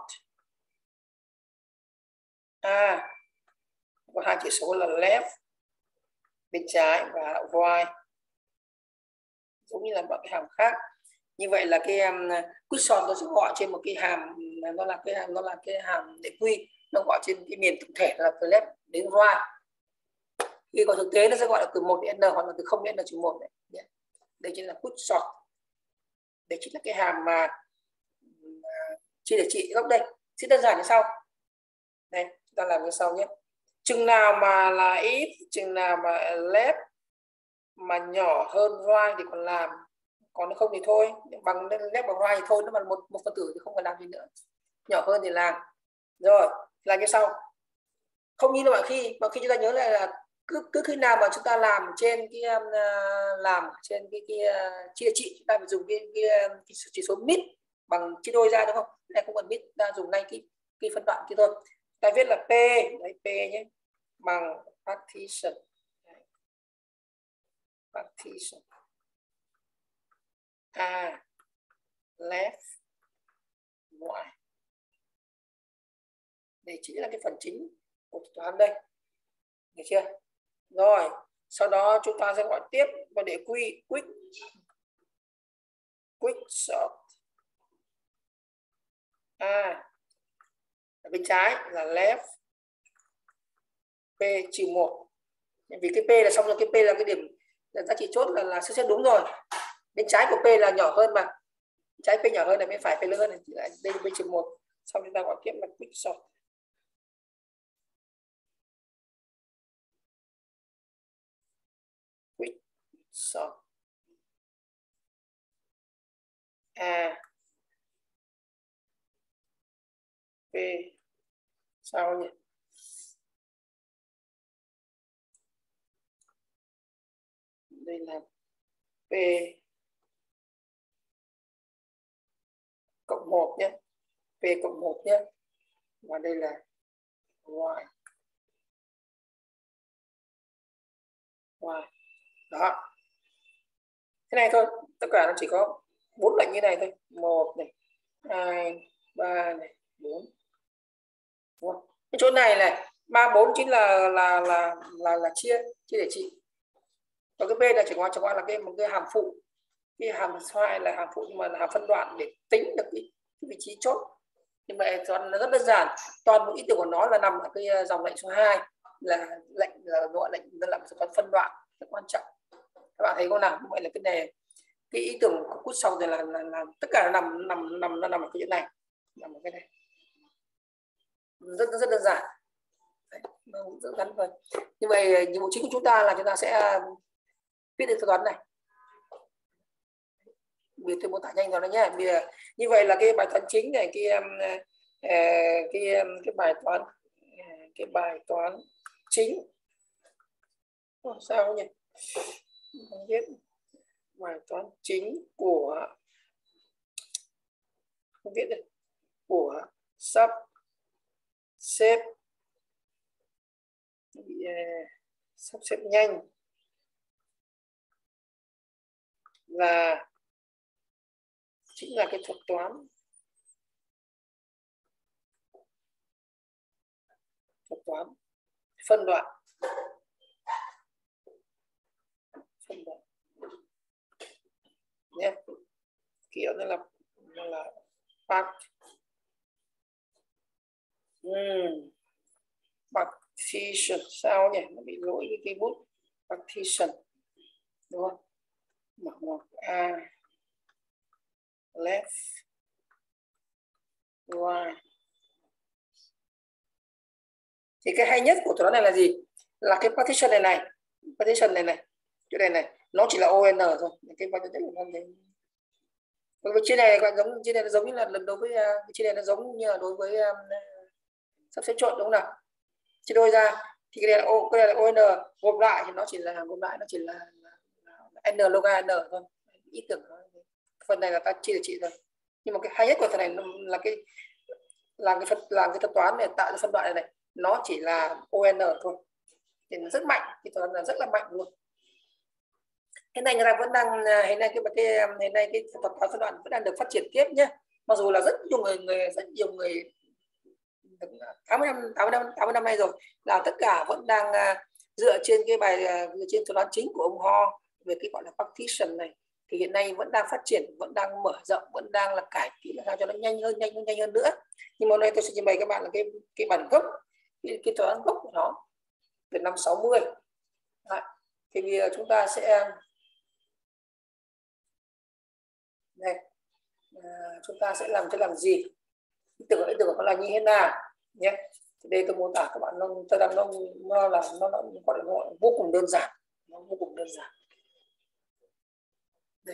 Có hai chỉ số là left bên trái và right, giống như là mọi cái hàm khác. Như vậy là cái quick sort tôi sẽ gọi trên một cái hàm, nó là cái hàm để quy, nó gọi trên cái miền tổng thể là từ left đến right. Khi còn thực tế nó sẽ gọi là từ 1 đến n hoặc là từ 0 đến n-1 đấy. Đây chính là quick sort. Đây chính là cái hàm mà chia để trị góc đây. Sẽ đơn giản như sau. Đây, chúng ta làm như sau nhé. Chừng nào mà là ít, chừng nào mà left mà nhỏ hơn right thì còn làm, còn nếu không thì thôi, bằng left bằng right thì thôi, nó bằng một phần tử thì không cần làm gì nữa. Nhỏ hơn thì làm. Rồi, làm như sau. Không như là mọi khi chúng ta nhớ là cứ khi nào mà chúng ta làm trên cái chia trị, chúng ta phải dùng cái chỉ số mid bằng chia đôi ra, đúng không? Này không cần mid, ta dùng ngay cái phân đoạn kia thôi. Ta viết là p, đấy p nhé, bằng partition. Partition left y. Đây chính là cái phần chính của thuật toán đây, được chưa? Rồi, sau đó chúng ta sẽ gọi tiếp và để quy quick sort. Ở bên trái là left p-1. Vì cái p là xong rồi, cái p là cái điểm là giá trị chốt là sắp xếp đúng rồi. Bên trái của p là nhỏ hơn mà, trái p nhỏ hơn là bên phải p lớn hơn này, đây là p-1. Xong chúng ta gọi tiếp là quick sort. Quick sort p sao nhỉ? Đây là p cộng 1 nhé, p cộng 1 nhé, và đây là y. Đó, thế này thôi, tất cả nó chỉ có 4 lệnh như này thôi, 1 này, 2, 3 này, 4. Đúng không? Cái chỗ này 3, 4 chính là chia để trị. Và cái p là chỉ qua là một cái hàm phụ, cái hàm xoay là hàm phụ, nhưng mà là hàm phân đoạn để tính được cái vị trí chốt. Nhưng mà nó rất đơn giản, toàn bộ ý tưởng của nó là nằm ở cái dòng lệnh số 2, là gọi lệnh là một cái phân đoạn rất quan trọng. Các bạn thấy không nào? Như vậy là cái này, cái ý tưởng của cút sau này là tất cả nó nằm ở cái chỗ này, nằm ở cái này, rất đơn giản. Đấy, rất ngắn thôi. Như vậy nhiệm vụ chính của chúng ta là chúng ta sẽ viết được thuật toán này. Vì tôi mô tả nhanh rồi đó nhé. Bây giờ như vậy là cái bài toán chính này, cái bài toán chính. Sao nhỉ? Không biết. Bài toán chính của, không biết được, của sắp xếp nhanh là chính là cái thuật toán phân đoạn. Nhé, kiểu nó là partition. Sao nhỉ, nó bị lỗi cái bút partition, đúng không? Một a left y. Thì cái hay nhất của thuật toán này là gì? Là cái partition này, partition này chỗ này nó chỉ là on thôi, cái partition này Bởi vì trên này các bạn giống trên này nó giống như là lần đối với trên này nó giống như là đối với sắp xếp trộn đúng không nào? Chia đôi ra thì cái này là cái này là ON, gộp lại thì nó chỉ là n log n thôi. Ý tưởng phần này là ta chia được trị rồi. Nhưng mà cái hay nhất của phần này là cái thuật toán để tạo ra phân đoạn này nó chỉ là ON thôi. Thì nó rất mạnh, cái thuật toán là rất là mạnh luôn. Hiện nay người ta vẫn đang hiện nay cái thuật toán phân đoạn vẫn đang được phát triển tiếp nhé. Mặc dù là rất nhiều người 80 năm nay rồi là tất cả vẫn đang dựa trên cái bài dựa trên thuật toán chính của ông Ho về cái gọi là partition này, thì hiện nay vẫn đang phát triển, vẫn đang mở rộng, vẫn đang là cải tiến làm sao cho nó nhanh hơn nữa. Nhưng mà hôm nay tôi sẽ trình bày các bạn là cái bản gốc, cái thuật toán gốc của nó từ năm 60. Đấy. Thì bây giờ chúng ta sẽ đây, chúng ta sẽ làm gì, ý tưởng của nó là như thế nào nhé. Thì đây tôi mô tả các bạn, nó gọi là vô cùng đơn giản, nó vô cùng đơn giản. Đây.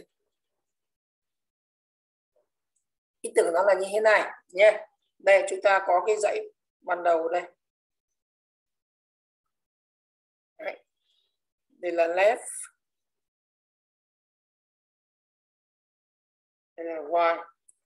Ý tưởng của nó là như thế này nhé. Đây chúng ta có cái dãy ban đầu đây. Đấy. Đây là left, đây là y.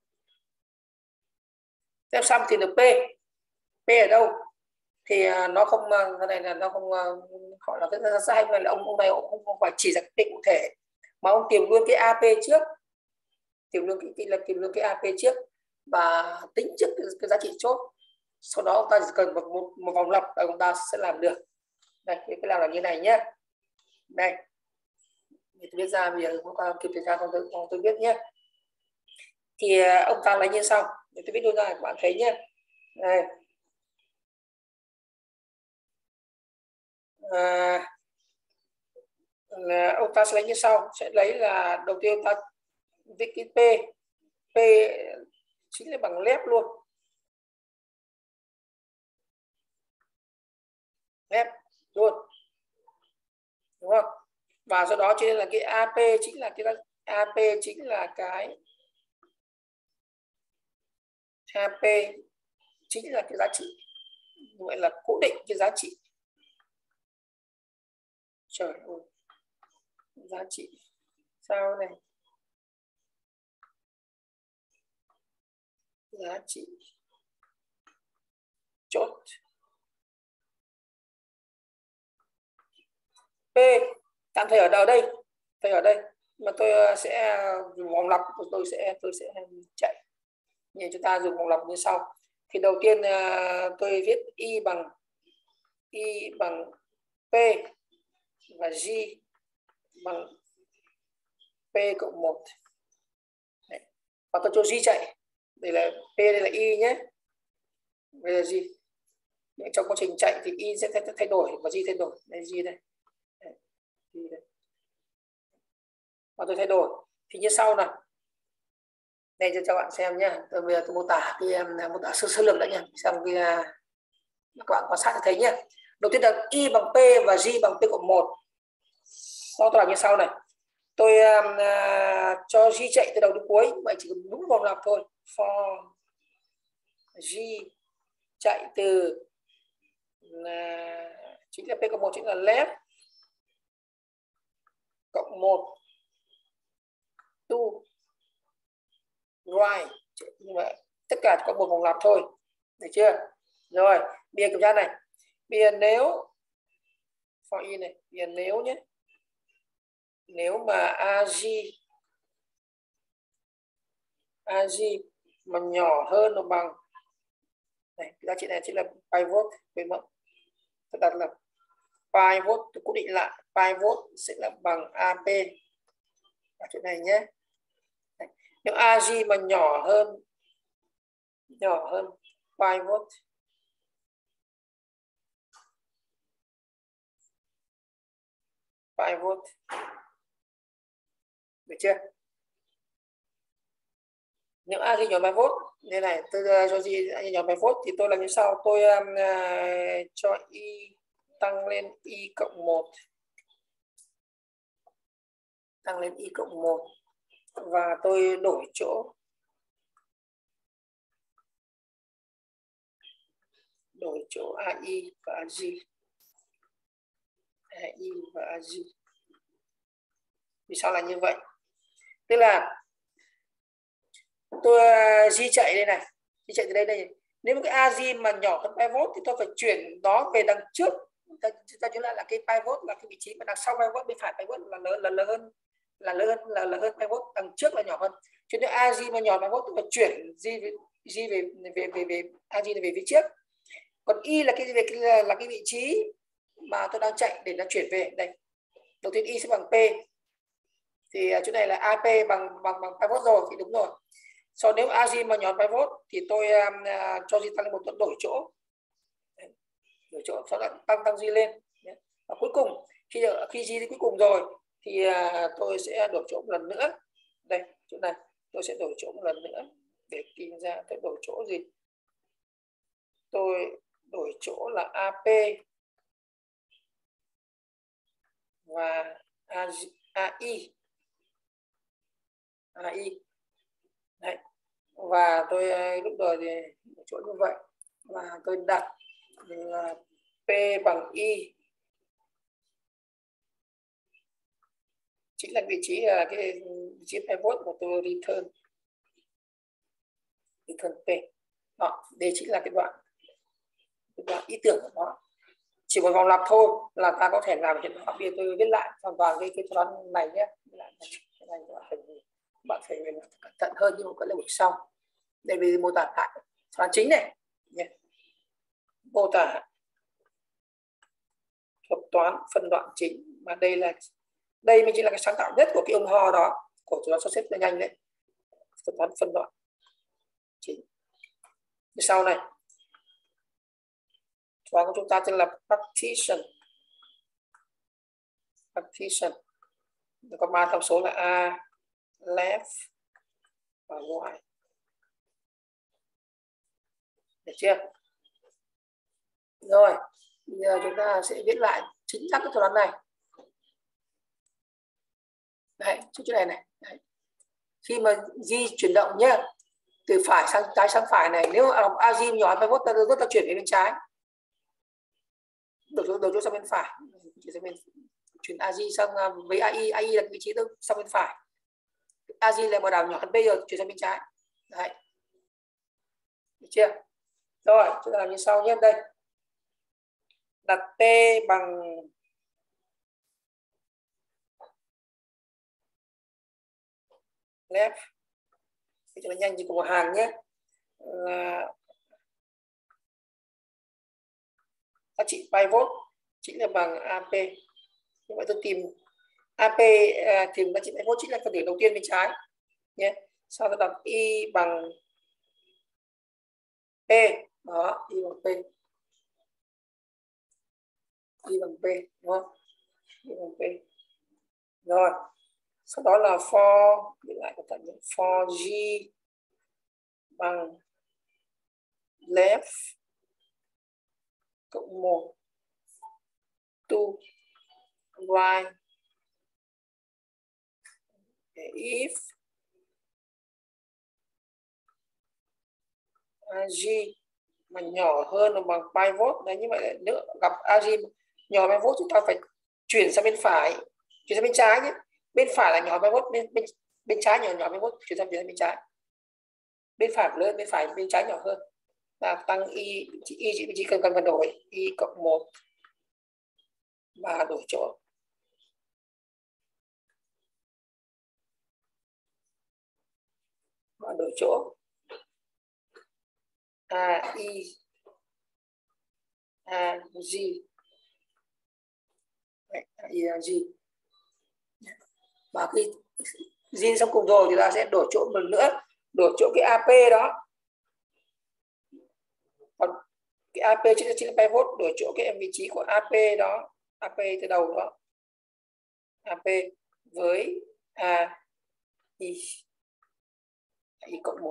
Tiếp xong thì được p. P ở đâu? Thì nó không, cái này là nó không gọi là cái sai này là ông này ông không phải chỉ ra cái cụ thể, mà ông tìm luôn cái AP trước, tìm luôn cái AP trước và tính trước cái giá trị chốt. Sau đó ông ta chỉ cần một vòng lặp là ông ta sẽ làm được. Đây, cái làm là như này nhé. Đây, tôi viết ra, bây giờ chúng ta kịp thời gian không tôi biết nhé. Thì ông ta lấy như sau, để tôi viết luôn ra các bạn thấy nhé. Đây. Ông ta sẽ lấy như sau, sẽ lấy là đầu tiên ông ta viết cái p chính là bằng left luôn, left luôn, đúng không? Và sau đó cho nên là cái AP chính là cái giá trị, gọi là cố định cái giá trị. Trời ơi, giá trị sao này, giá trị chốt p tạm thời ở đây, mà tôi sẽ dùng vòng lặp, tôi sẽ chạy. Như chúng ta dùng vòng lặp như sau. Thì đầu tiên tôi viết y bằng p và g bằng p cộng 1. Đấy. Và tôi cho g chạy. Đây là p, đây là y nhé. Đây là g. Trong quá trình chạy thì y sẽ thay đổi và g thay đổi. Đây g đây. Đây. Và tôi thay đổi thì như sau nào. Đây cho bạn xem nhé. Bây giờ tôi mô tả sơ lược đã nhé. Xem các bạn quan sát thấy nhé. Đầu tiên là y bằng p và g bằng p cộng 1. Sau tôi làm như sau này. Tôi cho g chạy từ đầu đến cuối, vậy chỉ cần đúng vòng lặp thôi. For g chạy từ chính là p cộng 1 chính là left cộng 1 to right, như vậy tất cả có một vòng lặp thôi, được chưa? Rồi bây giờ kiểm tra này, bây giờ nếu for y này, bây giờ nếu nhé, nếu mà ag mà nhỏ hơn hoặc bằng này, giá trị này chính là pivot, quên mất, tôi đặt là pivot, tôi cố định lại pivot sẽ là bằng ap ở chỗ này nhé. Nếu ag mà nhỏ hơn pivot được chưa? Nếu ag nhỏ pivot như này, tôi cho gì nhỏ pivot thì tôi làm như sau, tôi cho y tăng lên y cộng 1, tăng lên y cộng 1 và tôi đổi chỗ AI và AG. AI và AG. Vì sao là như vậy? Tức là tôi di chạy đây này, di chạy từ đây đây. Nếu một cái AG mà nhỏ hơn pivot thì tôi phải chuyển nó về đằng trước. Ta nhớ lại là cái pivot là cái vị trí mà đằng sau pivot, bên phải pivot là lớn hơn pivot, đằng trước là nhỏ hơn. Cho nên AG mà nhỏ pivot tôi phải chuyển G về AG về phía trước. Còn Y là cái vị trí mà tôi đang chạy để nó chuyển về đây. Đầu tiên Y sẽ bằng P, thì chỗ này là AP bằng pivot rồi thì đúng rồi. Sau nếu AG mà nhỏ pivot thì tôi cho G tăng lên một tuần, đổi chỗ sau đó tăng G lên. Và cuối cùng khi G cuối cùng rồi thì tôi sẽ đổi chỗ một lần nữa. Đây chỗ này tôi sẽ đổi chỗ một lần nữa để tìm ra tôi đổi chỗ gì. Tôi đổi chỗ là AP và AI. Đấy. Và tôi lúc rồi thì chỗ như vậy và tôi đặt là P bằng Y, chính là vị trí cái vị trí pivot của tôi return P. Đó, đây chính là cái đoạn ý tưởng của nó. Chỉ một vòng lặp thôi là ta có thể làm hiện tượng. Bây giờ tôi viết lại hoàn toàn cái toán này nhé. Cái này bạn phải cẩn thận hơn, nhưng mà có là buổi sau. Đây vì mô tả lại toán chính này nhé. Mô tả thuật toán phân đoạn chính, mà đây mới chính là cái sáng tạo nhất của cái ông Ho đó, của toán sắp xếp nhanh đấy, thuật toán phân đoạn chính. Như sau này, toán của chúng ta tên là partition. Có 3 thông số là A, left và y. Được chưa? Rồi, bây giờ chúng ta sẽ viết lại chính xác cái thuật toán này. Đấy, chỗ này. Đấy. Khi mà di chuyển động nhé, từ phải sang trái sang phải này, nếu AG nhỏ pivot ta chuyển về bên trái, đổi chỗ sang bên phải, chuyển AG sang với AI là vị trí đâu sang bên phải, AG là một đảo nhỏ hơn P rồi, chuyển sang bên trái. Đấy, được chưa? Rồi chúng ta làm như sau nhé. Đây, đặt T bằng left, cho nó nhanh như của một hàng nhé, là giá trị pivot chính là bằng AP. Như vậy tôi tìm AP, tìm giá trị pivot chính là phần điểm đầu tiên bên trái nhé. Sau đó đặt Y bằng P. Đó, Y bằng P. Đúng không? Y bằng P. Rồi, sau đó là for, để lại cẩn thận, for G bằng left cộng 1 to right if AG mà nhỏ hơn là bằng pivot. Đấy, như vậy nếu gặp AG nhỏ pivot chúng ta phải chuyển sang bên phải, chuyển sang bên trái nhé. Bên phải là nhỏ pivot, bên trái nhỏ pivot, chuyển sang bên trái. Bên phải lớn, bên phải bên trái nhỏ hơn. Và tăng Y chỉ cần đổi Y cộng 1 và đổi chỗ. Và đổi chỗ AI AG. AI. Và khi zin xong cùng rồi thì ta sẽ đổi chỗ một lần nữa, đổi chỗ cái AP đó. Còn cái AP chính là pivot, đổi chỗ cái vị trí của AP đó, AP từ đầu đó, AP với I cộng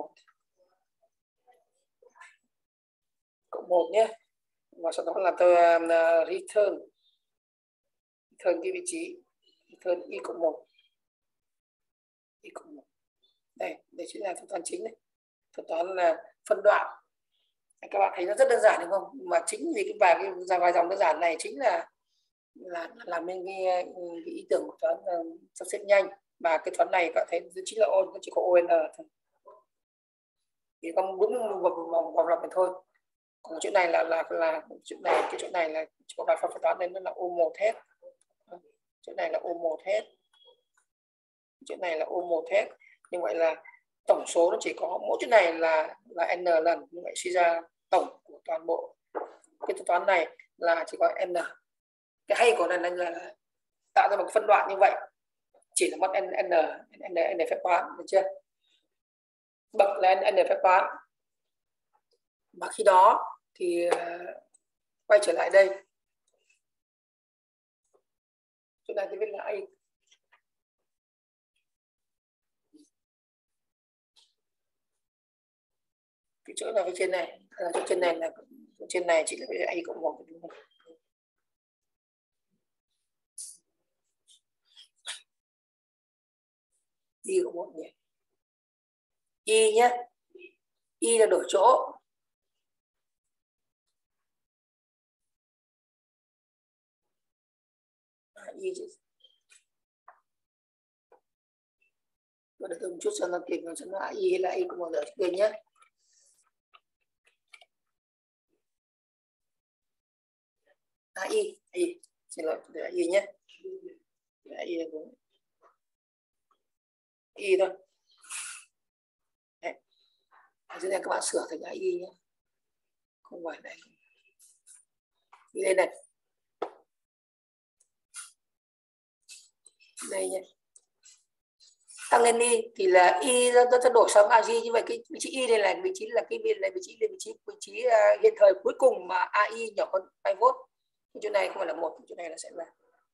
1 nhé. Và sau đó là tôi return cái vị trí, return Y cộng 1. đây chính là thuật toán chính này, thuật toán là phân đoạn. Các bạn thấy nó rất đơn giản đúng không, mà chính vì cái vài dòng đơn giản này chính là làm nên cái ý tưởng của toán sắp xếp nhanh. Và cái toán này các bạn thấy chính là nó chỉ có ON thôi, thì có đúng vòng lặp này thôi. Còn chỗ này là chỗ này, cái chỗ này là có vài phân toán nên nó là O1 hết, chỗ này là O1 hết, chỗ này là O1 hết. Như vậy là tổng số nó chỉ có mỗi chỗ này là n lần, như vậy suy ra tổng của toàn bộ cái thuật toán này là chỉ có n. Cái hay của này là tạo ra một phân đoạn như vậy chỉ là mất n phép toán, được chưa? Bậc là n phép toán. Mà khi đó thì quay trở lại đây, chỗ này tôi viết là a. Cái chỗ nào phía trên này, chỗ trên này là chỗ trên này chỉ là a cộng 1 đúng không? Y cộng 1 nhỉ? Y nhé. Y là đổi chỗ. Y và được một chút cho nó kịp, cho nó y là y cộng 1 ở trên nhé. Y xin lỗi, để y nhé, để y là đúng, y thôi. Đấy. Ở dưới này các bạn sửa thành y nhé, không phải này, đi đây này, đây nhé, tăng lên y thì là y nó đổi sang ag. Như vậy cái vị trí y này là vị trí là cái vị trí hiện thời cuối cùng mà ai nhỏ hơn 2V. Chỗ này không phải là 1, chỗ này là sẽ là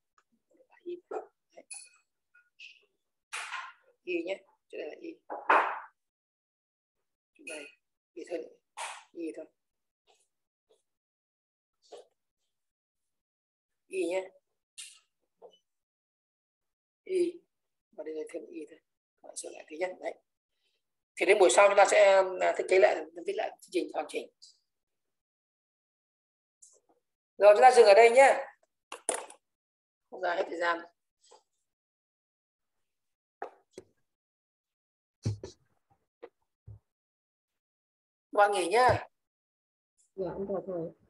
y nhé, chỗ này là y, chỗ này y thôi, y thôi, y nhé, y và đây là thêm y thôi. Các bạn sửa lại thứ nhất đấy. Thì đến buổi sau chúng ta sẽ thiết kế lại, viết lại chương trình hoàn chỉnh. Rồi chúng ta dừng ở đây nhé, không ra hết thời gian. Ngoan nghỉ nhá. Dạ, em chào thầy.